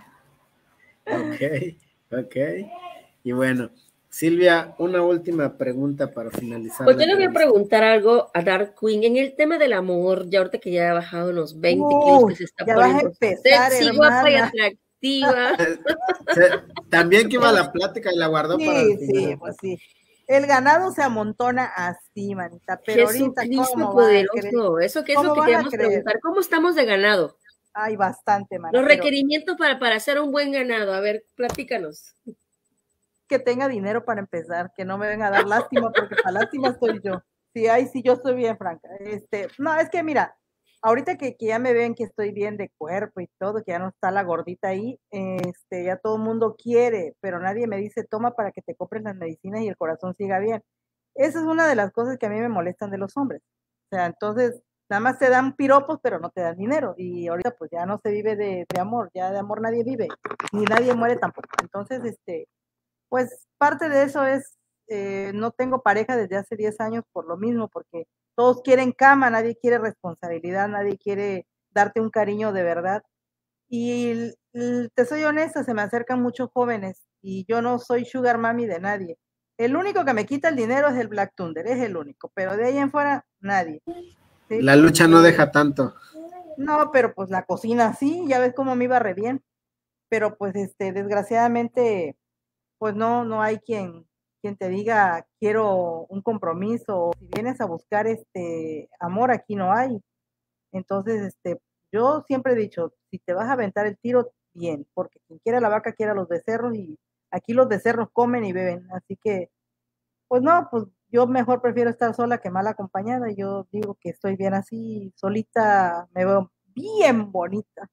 Ok. Y bueno, Silvia, una última pregunta para finalizar. Pues yo le voy a preguntar algo a Darkwing en el tema del amor, ya ahorita que ya ha bajado unos 20 kilos, que se está poniendo sexy, guapa y atractiva. También que iba la plática y la guardó para el final. Sí, pues sí. El ganado se amontona así, manita, pero ahorita ¿cómo poderoso, eso que es lo que queríamos preguntar, ¿cómo estamos de ganado? Ay, bastante, manita. Los requerimientos para hacer un buen ganado, a ver, platícanos. Que tenga dinero para empezar, que no me venga a dar lástima, porque para lástima estoy yo. Sí, ay, sí, yo estoy bien, Franca. No, es que mira, ahorita que ya me ven que estoy bien de cuerpo y todo, que ya no está la gordita ahí, ya todo el mundo quiere, pero nadie me dice, toma para que te compres las medicinas y el corazón siga bien. Esa es una de las cosas que a mí me molestan de los hombres. O sea, entonces, nada más te dan piropos, pero no te dan dinero. Y ahorita pues ya no se vive de amor, ya de amor nadie vive, ni nadie muere tampoco. Entonces, pues parte de eso es, no tengo pareja desde hace 10 años por lo mismo, porque todos quieren cama, nadie quiere responsabilidad, nadie quiere darte un cariño de verdad. Y te soy honesta, se me acercan muchos jóvenes y yo no soy sugar mami de nadie. El único que me quita el dinero es el Black Thunder, es el único, pero de ahí en fuera, nadie. Sí, La lucha no deja tanto. no, pero pues la cocina sí, ya ves cómo me iba re bien. Pero pues desgraciadamente, pues no hay quien te diga quiero un compromiso, o si vienes a buscar amor, aquí no hay. Entonces, yo siempre he dicho, si te vas a aventar el tiro, bien, porque quien quiera la vaca quiera los becerros, y aquí los becerros comen y beben. Así que, pues no, pues yo mejor prefiero estar sola que mal acompañada. Yo digo que estoy bien así, solita me veo bien bonita.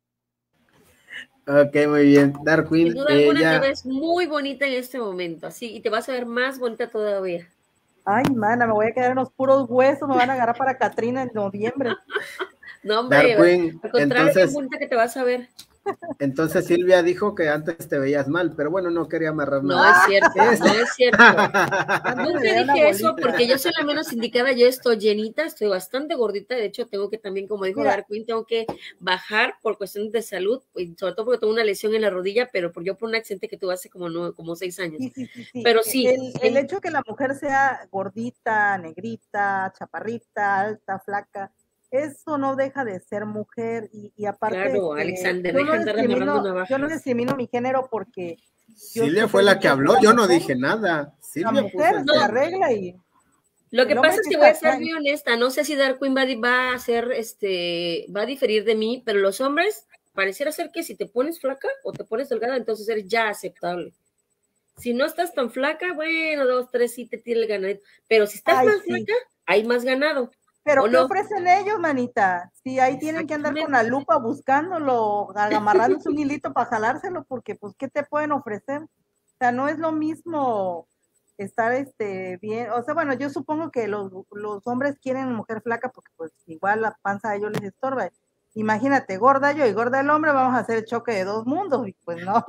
Ok, muy bien. Sin Darkwing, duda alguna te ya. ves muy bonita en este momento, así, y te vas a ver más bonita todavía. Ay, mana, me voy a quedar en los puros huesos, me van a agarrar para Catrina en noviembre. No, hombre, Darkwing, al contrario, bien entonces, bonita que te vas a ver. entonces Silvia dijo que antes te veías mal, pero bueno, no quería amarrar No es nada. cierto, Es- no es cierto. Antes me Nunca veía una dije eso bolita. porque yo soy la menos indicada, yo estoy llenita, estoy bastante gordita, de hecho tengo que también, como dijo Mira, Darwin, tengo que bajar por cuestiones de salud, y sobre todo porque tengo una lesión en la rodilla, pero por un accidente que tuve hace como 6 años. sí. Pero sí, El hecho que la mujer sea gordita, negrita, chaparrita, alta, flaca, eso no deja de ser mujer. Y aparte, claro, Alexander, deja de andar amarrando yo no navajas. discrimino mi género, porque yo Silvia siempre fue he la que dicho que habló, yo no dije nada. la Silvia puso mujer el se No, tema. arregla, y lo que el pasa hombre es sí que voy a está ser muy honesta, no sé si Darwin va a hacer, va a diferir de mí, pero los hombres pareciera ser que si te pones flaca o te pones delgada, entonces eres ya aceptable. Si no estás tan flaca, bueno, 2, 3 sí te tira el ganadito, pero si estás ay, más sí. flaca, hay más ganado, ¿o Pero ¿qué no? ofrecen ellos, manita? Si ahí tienen que andar con la Exactamente. lupa buscándolo, amarrándose un hilito para jalárselo, porque pues, ¿qué te pueden ofrecer? O sea, no es lo mismo estar bien. O sea, bueno, yo supongo que los hombres quieren mujer flaca porque pues igual la panza a ellos les estorba. Imagínate, gorda yo y gorda el hombre, vamos a hacer el choque de dos mundos, y pues no.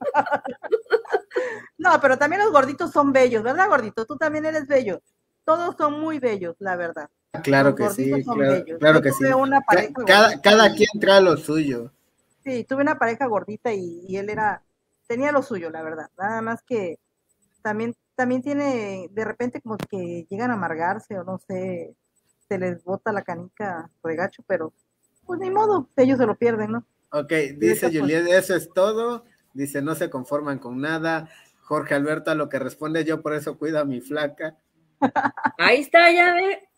No, pero también los gorditos son bellos, ¿verdad, gordito? Tú también eres bello. Todos son muy bellos, la verdad. Claro Los que gorditos sí, son claro, bellos. claro Yo que tuve sí. una pareja gordita Cada y quien trae lo suyo. sí, tuve una pareja gordita, y él tenía lo suyo, la verdad. Nada más que también tiene, de repente como que llegan a amargarse, o no sé, se les bota la canica regacho, pero pues ni modo, ellos se lo pierden, ¿no? Ok, Y ahorita dice pues, Juliet, eso es todo. Dice, no se conforman con nada. Jorge Alberto a lo que responde, yo por eso cuido a mi flaca. Ahí está, ya ve,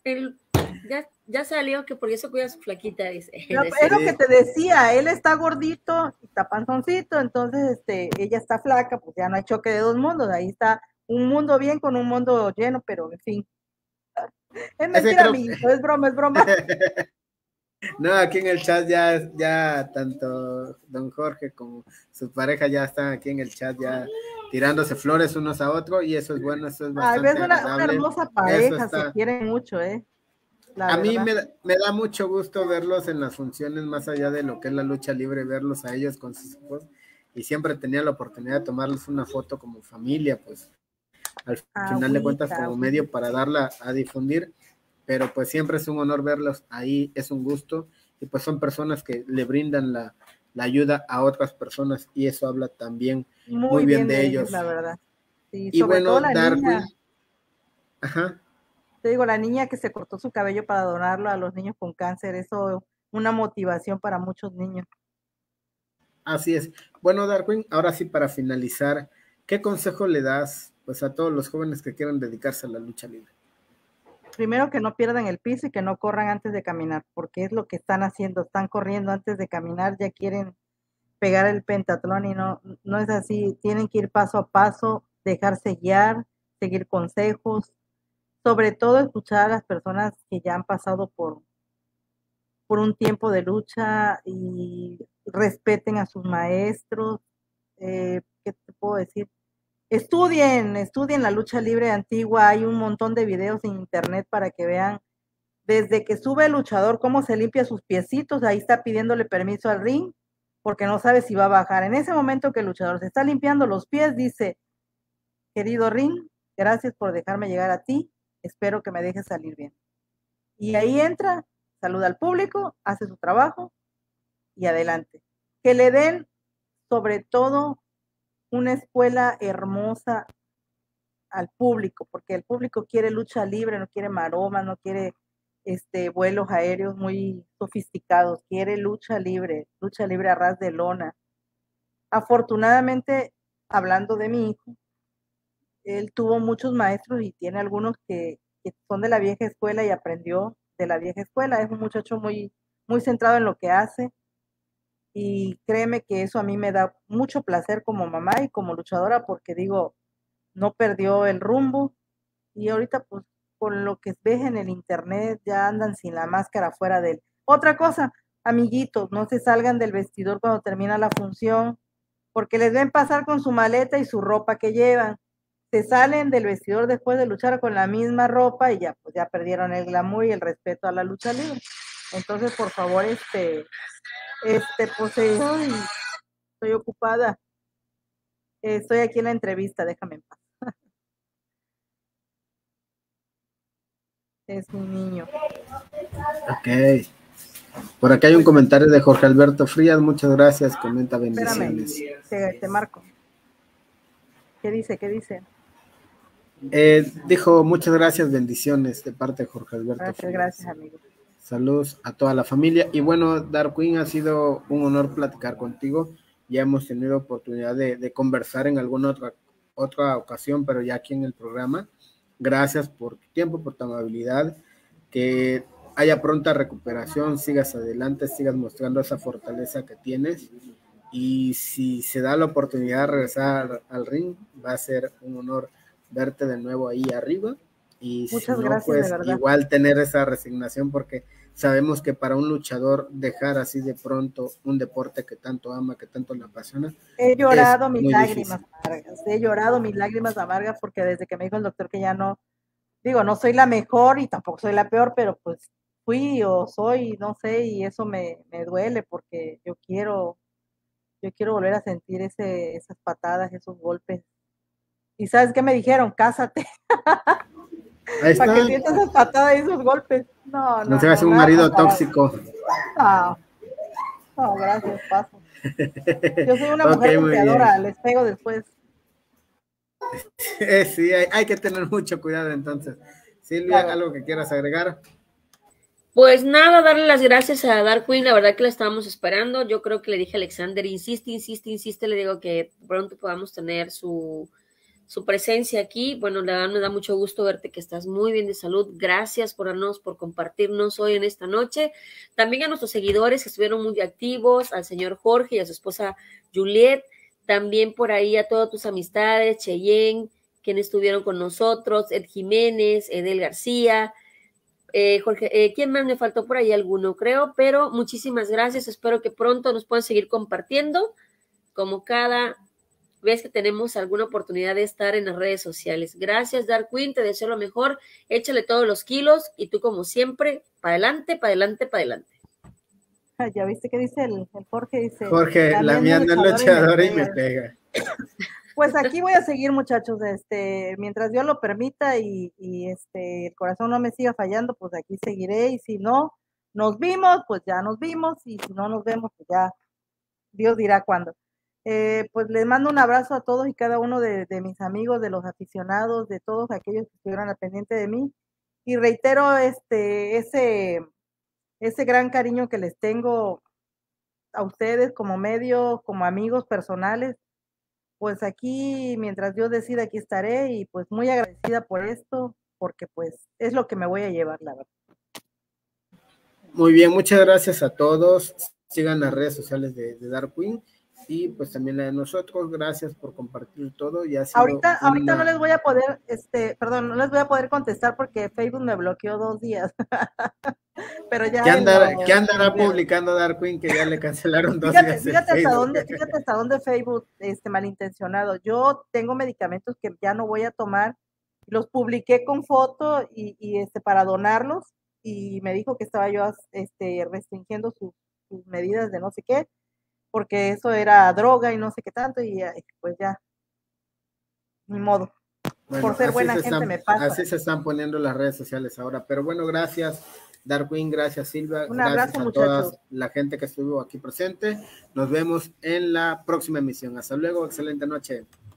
ya salió que por eso cuida a su flaquita, dice. No es es lo cierto. que Sí, te decía, él está gordito, está panzoncito, entonces ella está flaca, pues ya no hay choque de dos mundos, ahí está un mundo bien con un mundo lleno, pero en fin, es ese mentira, creo. amiguito, es broma, es broma. No, aquí en el chat ya tanto don Jorge como su pareja ya están aquí en el chat ya tirándose flores unos a otros y eso es bueno, eso es Ay, ves bastante una agradable. hermosa Eso pareja, se está. quieren mucho, la A mí verdad. me da mucho gusto verlos en las funciones, más allá de lo que es la lucha libre, verlos a ellos con sus hijos. Y siempre tenía la oportunidad de tomarles una foto como familia, pues al final de cuentas Agüita, como agüita. medio para darla a difundir, pero pues siempre es un honor verlos ahí, es un gusto, y pues son personas que le brindan la ayuda a otras personas, y eso habla también muy Muy bien bien de de ellos, ellos. la verdad. Sí, Y sobre todo bueno, la niña, Darwin, ajá, te digo, la niña que se cortó su cabello para donarlo a los niños con cáncer, eso una motivación para muchos niños. así es. Bueno, Darwin, ahora sí para finalizar, ¿qué consejo le das pues a todos los jóvenes que quieran dedicarse a la lucha libre? Primero, que no pierdan el piso y que no corran antes de caminar, porque es lo que están haciendo, están corriendo antes de caminar, ya quieren pegar el pentatlón, y no es así, tienen que ir paso a paso, dejarse guiar, seguir consejos, sobre todo escuchar a las personas que ya han pasado por un tiempo de lucha, y respeten a sus maestros. ¿Qué te puedo decir? Estudien la lucha libre antigua, hay un montón de videos en internet para que vean desde que sube el luchador cómo se limpia sus piecitos, ahí está pidiéndole permiso al ring, porque no sabe si va a bajar. En ese momento que el luchador se está limpiando los pies, dice, querido ring, gracias por dejarme llegar a ti, espero que me dejes salir bien. Y ahí entra, saluda al público, hace su trabajo y adelante. Que le den, sobre todo, una escuela hermosa al público, porque el público quiere lucha libre, no quiere maromas, no quiere vuelos aéreos muy sofisticados, quiere lucha libre a ras de lona. Afortunadamente, hablando de mi hijo, él tuvo muchos maestros y tiene algunos que son de la vieja escuela y aprendió de la vieja escuela. Es un muchacho muy, muy centrado en lo que hace y créeme que eso a mí me da mucho placer como mamá y como luchadora porque digo, no perdió el rumbo y ahorita pues con lo que ves en el internet ya andan sin la máscara fuera de él. Otra cosa, amiguitos, no se salgan del vestidor cuando termina la función porque les ven pasar con su maleta y su ropa que llevan. Se salen del vestidor después de luchar con la misma ropa y ya, pues ya perdieron el glamour y el respeto a la lucha libre. Entonces, por favor, pues, ay, estoy ocupada. Estoy aquí en la entrevista, déjame en paz. Es mi niño. Ok. Por acá hay un comentario de Jorge Alberto Frías, muchas gracias, comenta bendiciones. Espérame, te marco. ¿Qué dice? Dijo muchas gracias, bendiciones de parte de Jorge Alberto Frías. Gracias, amigo. Saludos a toda la familia. Y bueno, Darkwing, ha sido un honor platicar contigo. Ya hemos tenido oportunidad de conversar en alguna otra ocasión, pero ya aquí en el programa. Gracias por tu tiempo, por tu amabilidad. Que haya pronta recuperación, sigas adelante, sigas mostrando esa fortaleza que tienes. Y si se da la oportunidad de regresar al ring, va a ser un honor verte de nuevo ahí arriba. Y muchas si no, gracias, pues igual tener esa resignación, porque sabemos que para un luchador dejar así de pronto un deporte que tanto ama, que tanto le apasiona, he llorado mis lágrimas amargas, porque desde que me dijo el doctor que ya no, digo, no soy la mejor y tampoco soy la peor, pero pues fui o soy, no sé, y eso me duele porque yo quiero volver a sentir esas patadas, esos golpes. ¿Y sabes qué me dijeron? Cásate. Para que sientas esas patadas y esos golpes. No se hace un marido tóxico. No, gracias, paso. Yo soy una mujer golpeadora, les pego después. Sí, hay que tener mucho cuidado entonces. Silvia, claro. ¿Algo que quieras agregar? Pues nada, darle las gracias a Darkwing, la verdad que la estábamos esperando. Yo creo que le dije a Alexander, insiste, le digo que pronto podamos tener su presencia aquí. Bueno, la verdad me da mucho gusto verte que estás muy bien de salud. Gracias por compartirnos hoy en esta noche. También a nuestros seguidores que estuvieron muy activos, al señor Jorge y a su esposa Juliet. También por ahí a todas tus amistades, Cheyenne, quienes estuvieron con nosotros, Ed Jiménez, Edel García, Jorge, ¿quién más me faltó por ahí? Alguno creo, pero muchísimas gracias. Espero que pronto nos puedan seguir compartiendo como cada vez que tenemos alguna oportunidad de estar en las redes sociales. Gracias, Darkwing, te deseo lo mejor, échale todos los kilos y tú como siempre, para adelante. Ya viste que dice el Jorge, dice Jorge, la mía no es luchadora y me pega. Pues aquí voy a seguir, muchachos, mientras Dios lo permita y el corazón no me siga fallando, pues aquí seguiré, y si no nos vimos, pues ya nos vimos, y si no nos vemos, pues ya Dios dirá cuándo. Pues les mando un abrazo a todos y cada uno de mis amigos, de los aficionados, de todos aquellos que estuvieron al pendiente de mí, y reitero ese gran cariño que les tengo a ustedes como medio, como amigos personales. Pues aquí, mientras Dios decida, aquí estaré, y pues muy agradecida por esto, porque pues es lo que me voy a llevar, la verdad. Muy bien, muchas gracias a todos. Sigan las redes sociales de Darkwing y pues también la de nosotros. Gracias por compartir todo. Ahorita no les voy a poder, no les voy a poder contestar porque Facebook me bloqueó 2 días. Pero ya ¿Qué andará publicando Darkwing que ya le cancelaron 2 días? Fíjate hasta dónde Facebook malintencionado. Yo tengo medicamentos que ya no voy a tomar, los publiqué con foto y para donarlos, y me dijo que estaba yo restringiendo sus medidas de no sé qué, porque eso era droga y no sé qué tanto, y pues ya, ni modo. Bueno, por ser buena gente me pasa. Así se están poniendo las redes sociales ahora, pero bueno, gracias Darkwing, gracias Silvia, gracias a toda la gente que estuvo aquí presente. Nos vemos en la próxima emisión. Hasta luego, excelente noche.